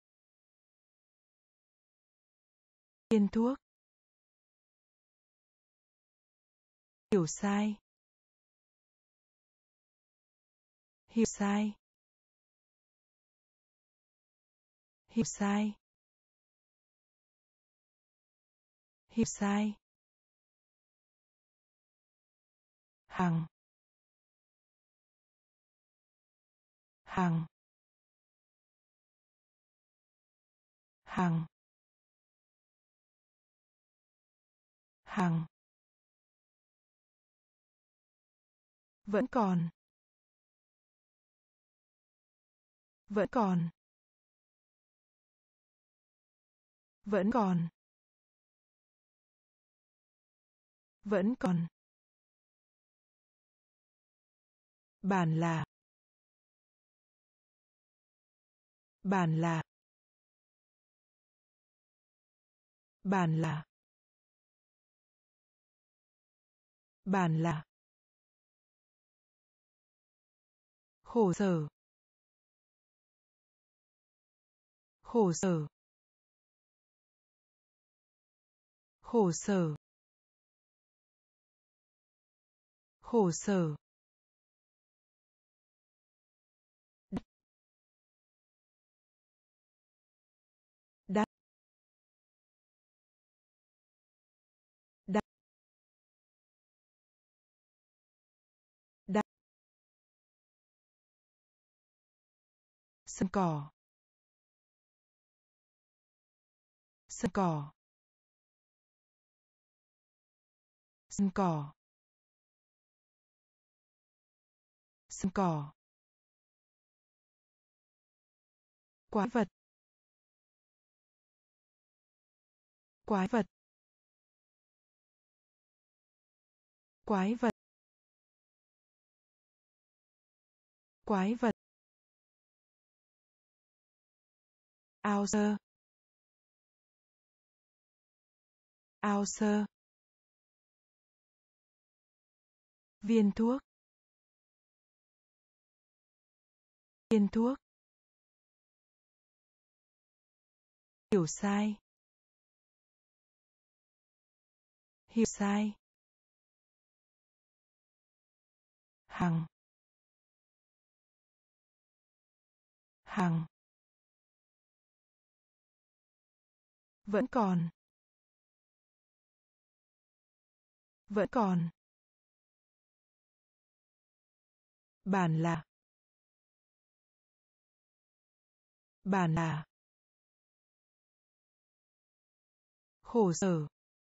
viên thuốc, hiểu sai, hiểu sai, hiểu sai, hiểu sai, hàng, hàng, hàng, hàng, vẫn còn, vẫn còn, vẫn còn, vẫn còn, bản là, bản là, bản là, bản là, khổ sở, khổ sở, khổ sở, khổ sở, đắt, đắt, đắt, sân cỏ, sân cỏ, sân cỏ, sân cỏ, quái vật, quái vật, quái vật, quái vật, ao sơ, ao sơ, viên thuốc, viên thuốc, hiểu sai, hiểu sai, hàng, hàng, vẫn còn, vẫn còn, bản là, bản là, khổ sở,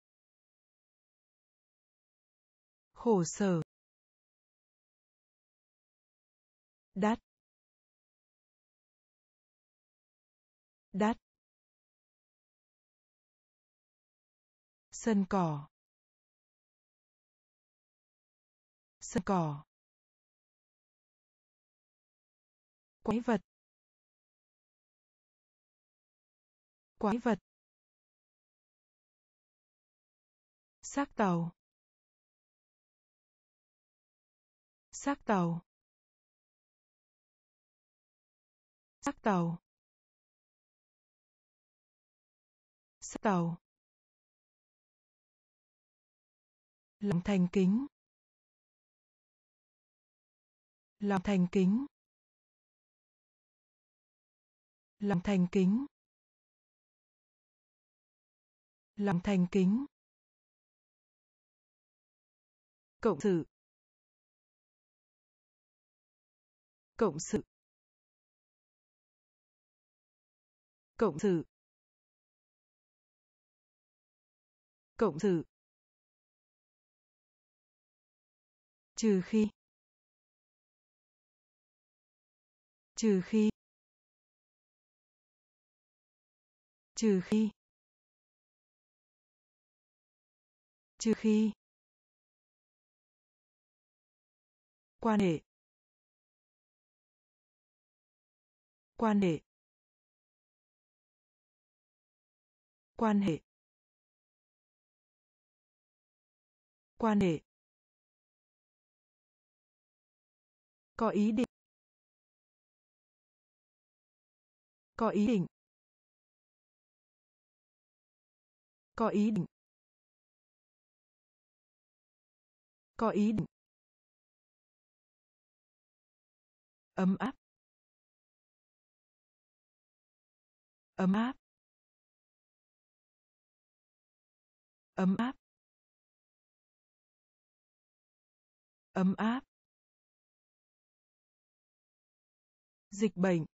khổ sở, đắt, đắt, sân cỏ, sân cỏ, quái vật, quái vật, xác tàu, xác tàu, xác tàu, xác tàu, lòng thành kính, lòng thành kính, lòng thành kính, lòng thành kính, cộng sự, cộng sự, cộng sự, cộng sự, trừ khi, trừ khi, trừ khi, trừ khi, quan hệ, quan hệ, quan hệ, quan hệ, có ý định, có ý định, có ý định, có ý định, ấm áp, ấm áp, ấm áp, ấm áp, dịch bệnh,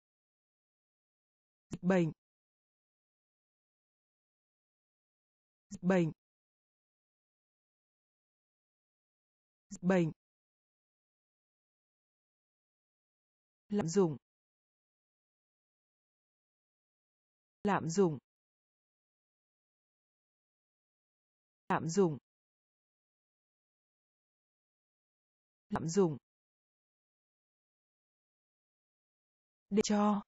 dịch bệnh, dịch bệnh, dịch bệnh, lạm dụng, lạm dụng, lạm dụng, lạm dụng, để cho,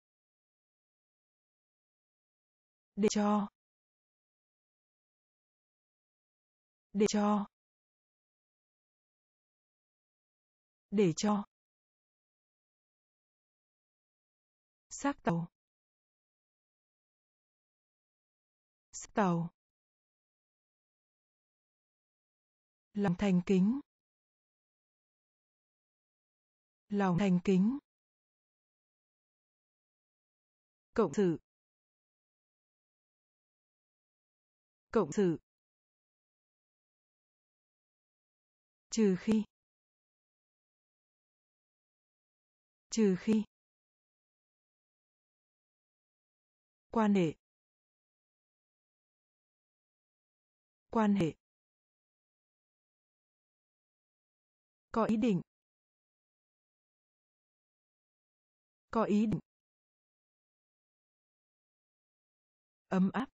để cho, để cho, để cho, xác tàu, xác tàu, lòng thành kính, lòng thành kính, cộng sự, cộng sự, trừ khi, trừ khi, quan hệ, quan hệ, có ý định, có ý định, ấm áp,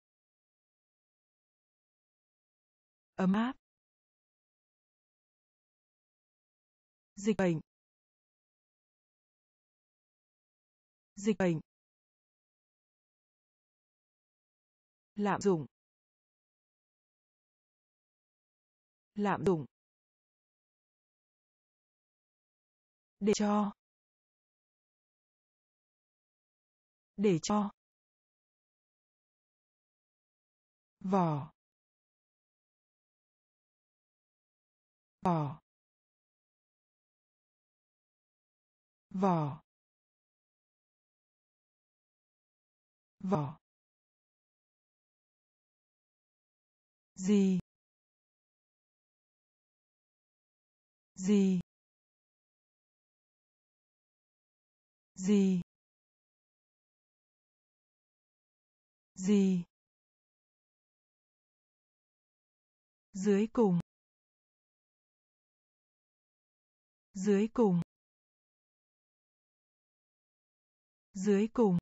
ấm áp, dịch bệnh, dịch bệnh, lạm dụng, lạm dụng, để cho, để cho, vỏ, vỏ, vỏ, vỏ, gì, gì, gì, gì, dưới cùng, dưới cùng, dưới cùng,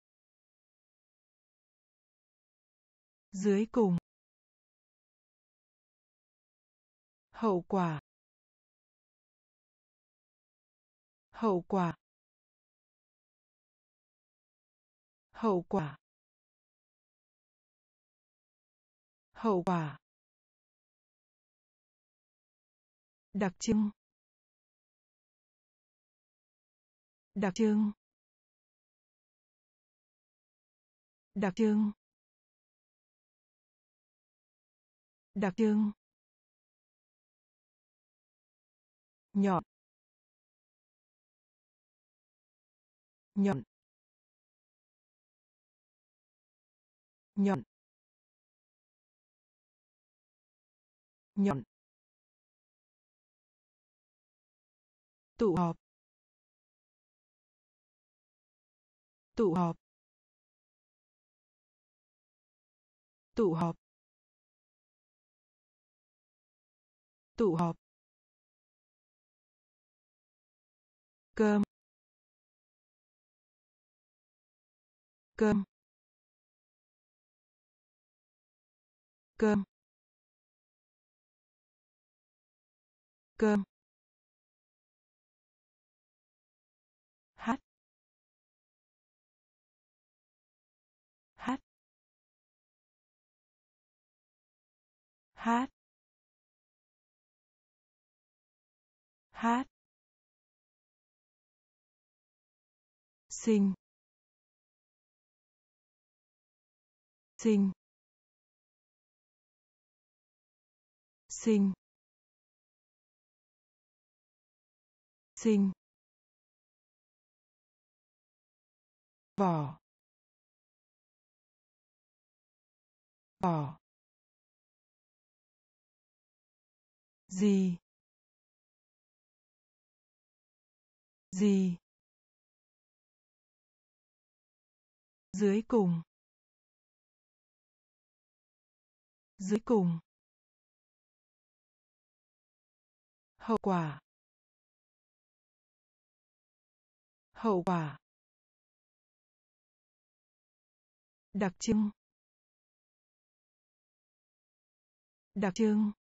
dưới cùng, hậu quả, hậu quả, hậu quả, hậu quả, đặc trưng, đặc trưng, đặc trưng, đặc trưng, nhọn, nhọn, nhọn, nhọn, tụ họp, tụ họp, tụ họp, tụ họp, cơm, cơm, cơm, cơm, hát, hát, hát, hát, sinh, sinh, sinh, sinh, vỏ, vỏ, gì, gì, dưới cùng, Dưới cùng. Hậu quả. Hậu quả. Đặc trưng. Đặc trưng.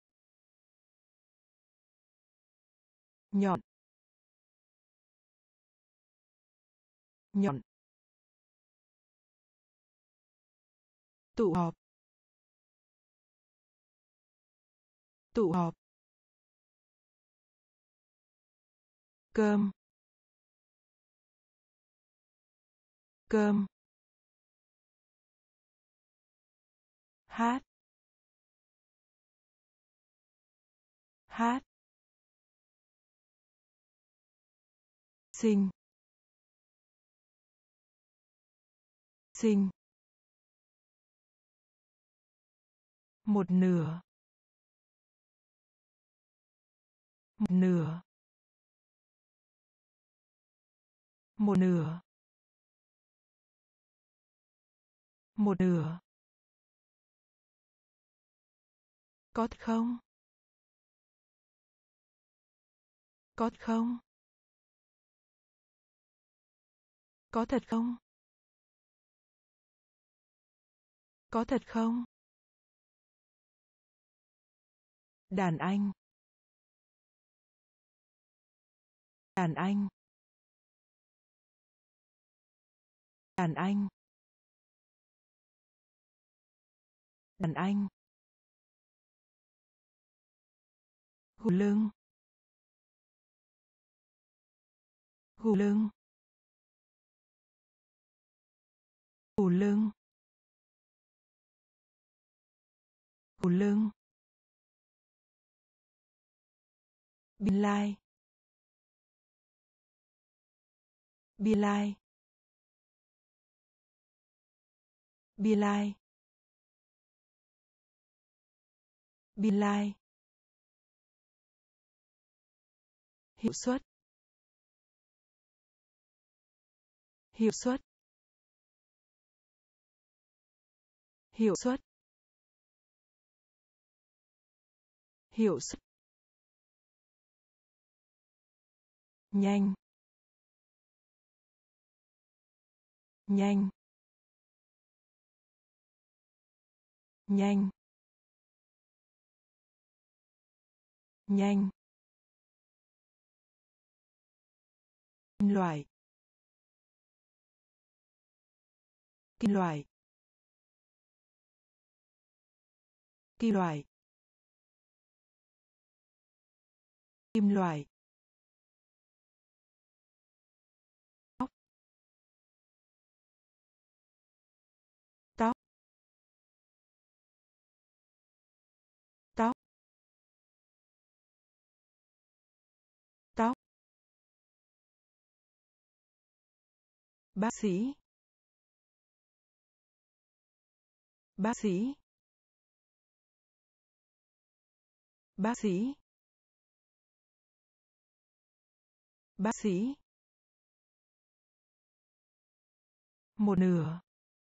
Nhọn. Nhọn. Tụ họp. Tụ họp. Cơm. Cơm. Hát. Hát. Sinh. Sinh. Một nửa. Một nửa. Một nửa. Một nửa. Có thật không? Có thật không? Có thật không? Có thật không? Đàn anh. Đàn anh. Đàn anh. Đàn anh. Gù lưng. Gù lưng. Gù lưng. Gù lưng. Biên lai. Biên lai. Biên lai. Biên lai. Hiệu suất. Hiệu suất. Hiệu suất. Hiệu suất. Nhanh. Nhanh. Nhanh. Nhanh. Kim loại. Kim loại. Kim loại. Kim loại. Tóc. Tóc. Tóc. Tóc. Bác sĩ. Bác sĩ. Bác sĩ. Bác sĩ. Một nửa.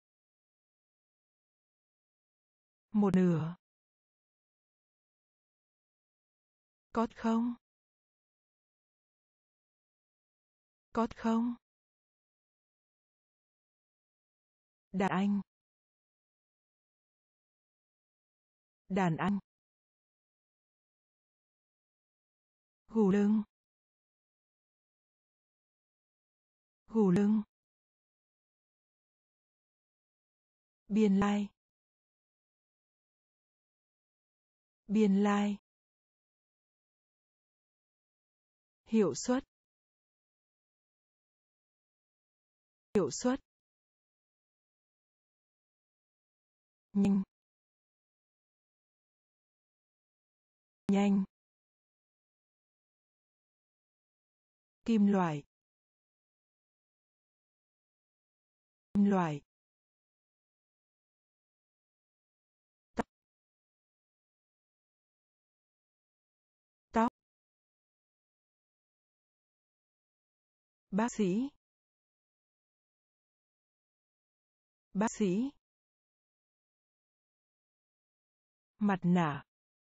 Một nửa. Có không? Có không? Đàn anh. Đàn anh. Gù lưng. Gù lưng. Biên lai. Biên lai. Hiệu suất. Hiệu suất. Nhanh. Nhanh. Kim loại. Kim loại. Tóc. Tóc. Bác sĩ. Bác sĩ. Mặt nạ.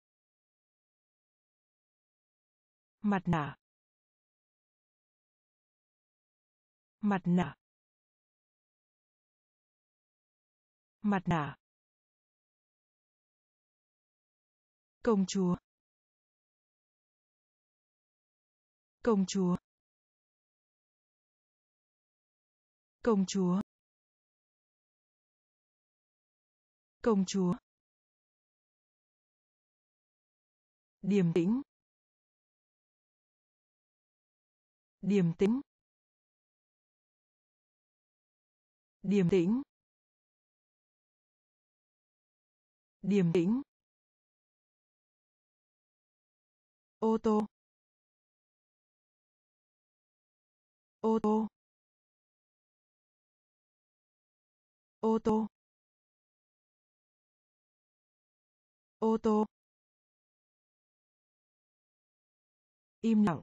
Mặt nạ. Mặt nạ. Mặt nạ. Công chúa. Công chúa. Công chúa. Công chúa. Điềm tĩnh. Điềm tĩnh. Điềm tĩnh. Điềm tĩnh. Ô tô. Ô tô. Ô tô. Ô tô. Im lặng.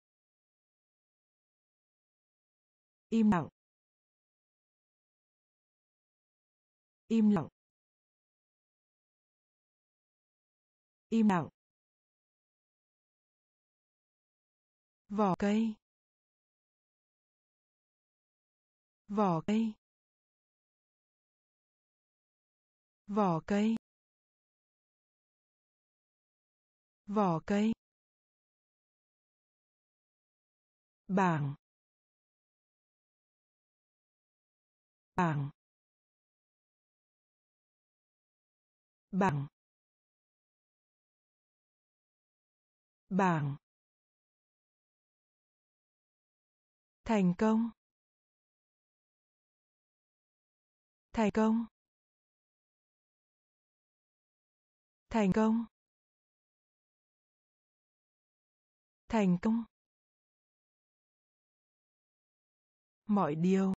Im lặng. Im lặng. Im lặng. Vỏ cây. Vỏ cây. Vỏ cây. Vỏ cây. Bảng. Bảng. Bảng. Bảng. Thành công. Thành công. Thành công. Thành công. Mọi điều.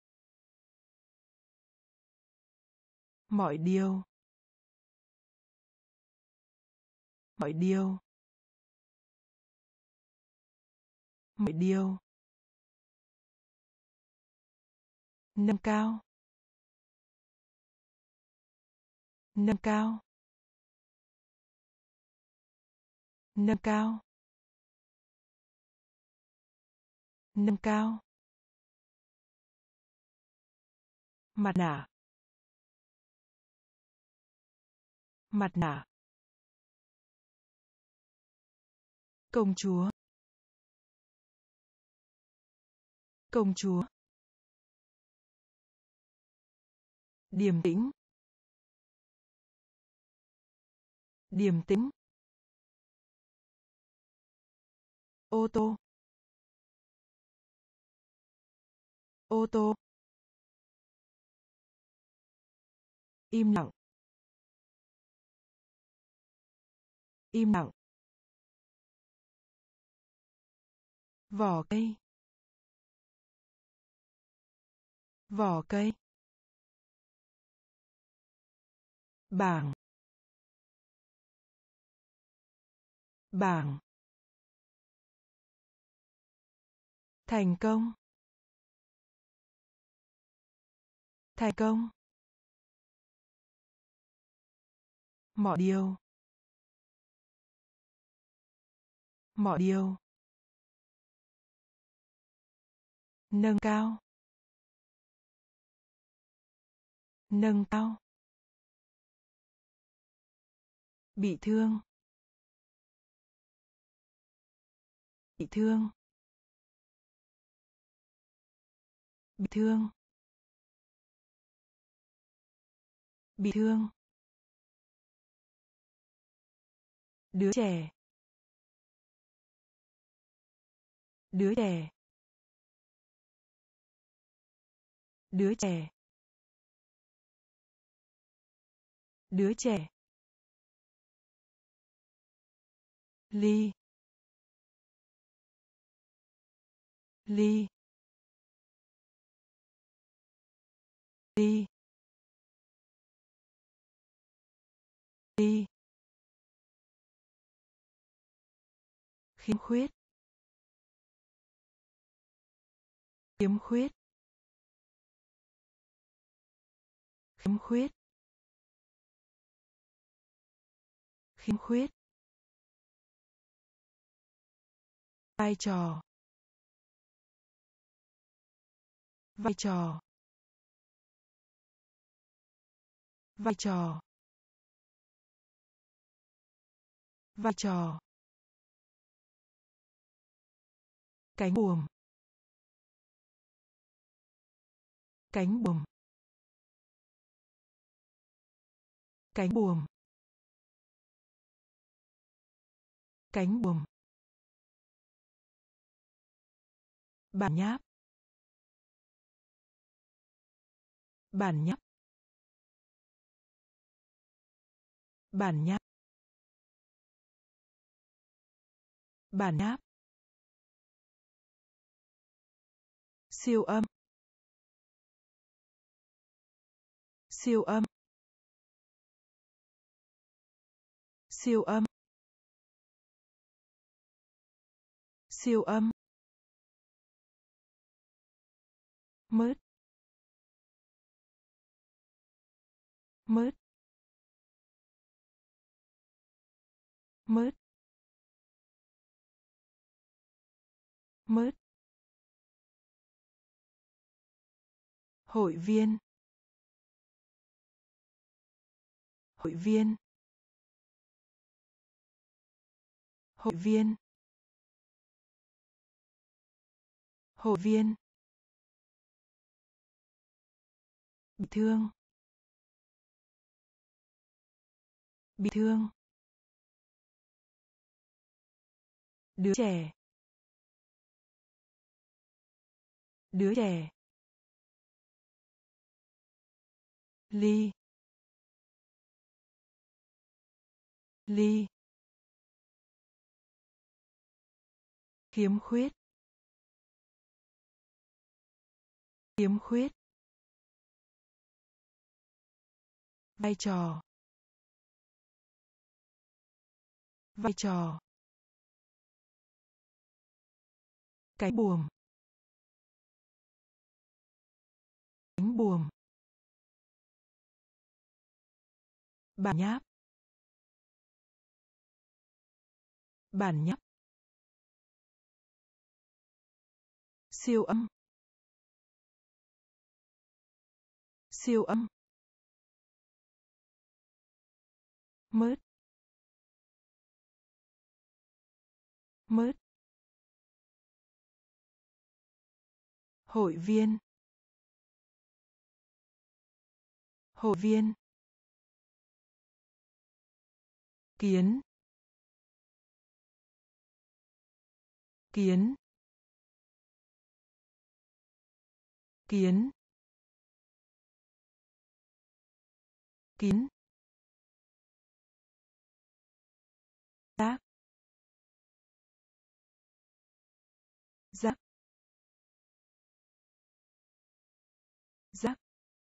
Mọi điều. Mọi điều. Mọi điều. Nâng cao. Nâng cao. Nâng cao. Nâng cao. Mặt nạ. Mặt nạ. Công chúa. Công chúa. Điềm tĩnh. Điềm tĩnh. Ô tô. Ô tô. Im lặng. Im lặng. Vỏ cây. Vỏ cây. Bảng. Bảng. Thành công. Thành công. Mọi điều. Mọi điều. Nâng cao. Nâng cao. Bị thương. Bị thương. Bị thương. Bị thương. Đứa trẻ. Đứa trẻ. Đứa trẻ. Đứa trẻ. Ly. Ly. Ly. Ly. Khiếm khuyết. Khiếm khuyết. Khiếm khuyết. khiếm khuyết, vai trò, vai trò, vai trò, vai trò, cánh buồm, cánh buồm, cánh buồm, cánh buồm, bản nháp, bản nháp, bản nháp, bản nháp, siêu âm, siêu âm, siêu âm, siêu âm, mớt, mớt, mớt, mớt, hội viên, hội viên, hội viên, hội viên, bị thương, bị thương, đứa trẻ, đứa trẻ, ly, ly, khiếm khuyết, khiếm khuyết, vai trò, vai trò, cánh buồm, cánh buồm, bản nháp, bản nháp, siêu âm, siêu âm, mớt, mớt, hội viên, hội viên, kiến, kiến, kiến, kiến, giác, giác, giác,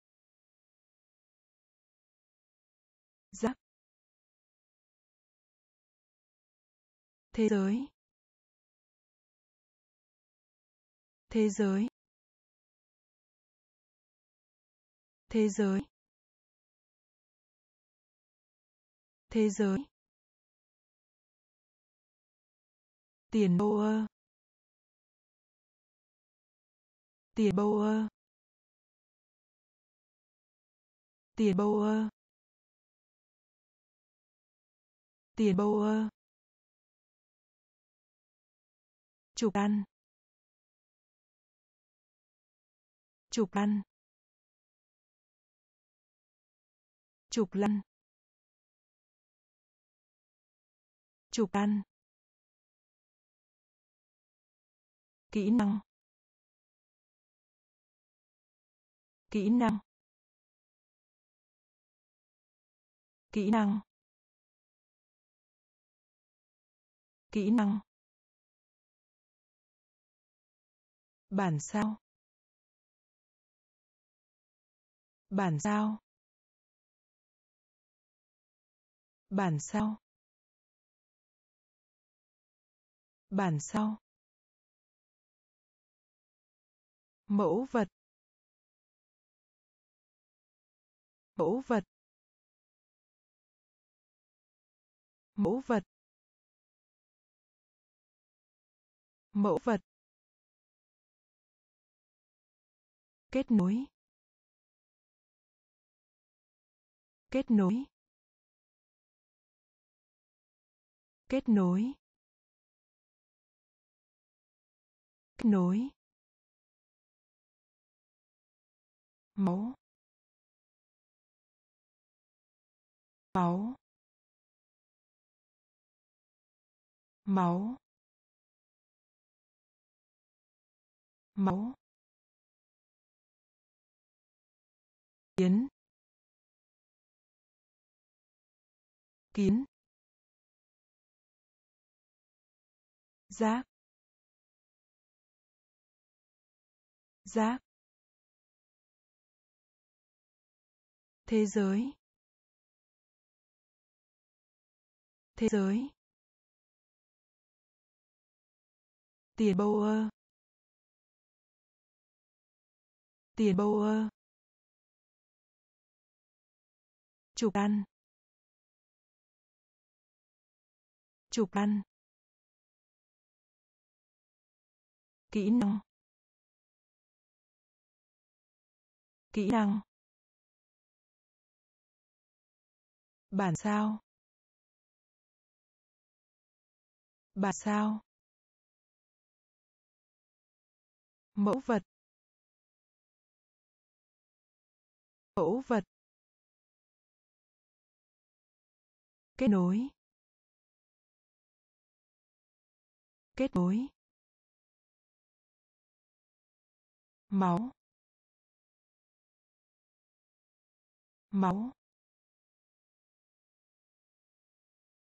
giác, thế giới, thế giới, thế giới, thế giới, tiền đô ơ, tiền bô ơ, tiền bô ơ, tiền bô ơ, chụp ăn, chụp ăn, chụp lăn, chụp ăn, kỹ năng, kỹ năng, kỹ năng, kỹ năng, bản sao, bản sao, bản sao, bản sao, mẫu vật, mẫu vật, Mẫu vật. Mẫu vật. Kết nối. Kết nối. Kết nối. Kết nối. Máu. Máu. Máu. Máu. Kiến. Kiến. Giác. Giác. Thế giới. Thế giới. Tiền bâu ơ. Tiền bâu ơ. Chụp ăn. Chụp ăn. Kỹ năng. Kỹ năng. Bản sao. Bản sao. Mẫu vật. Mẫu vật. Kết nối. Kết nối. Máu. Máu.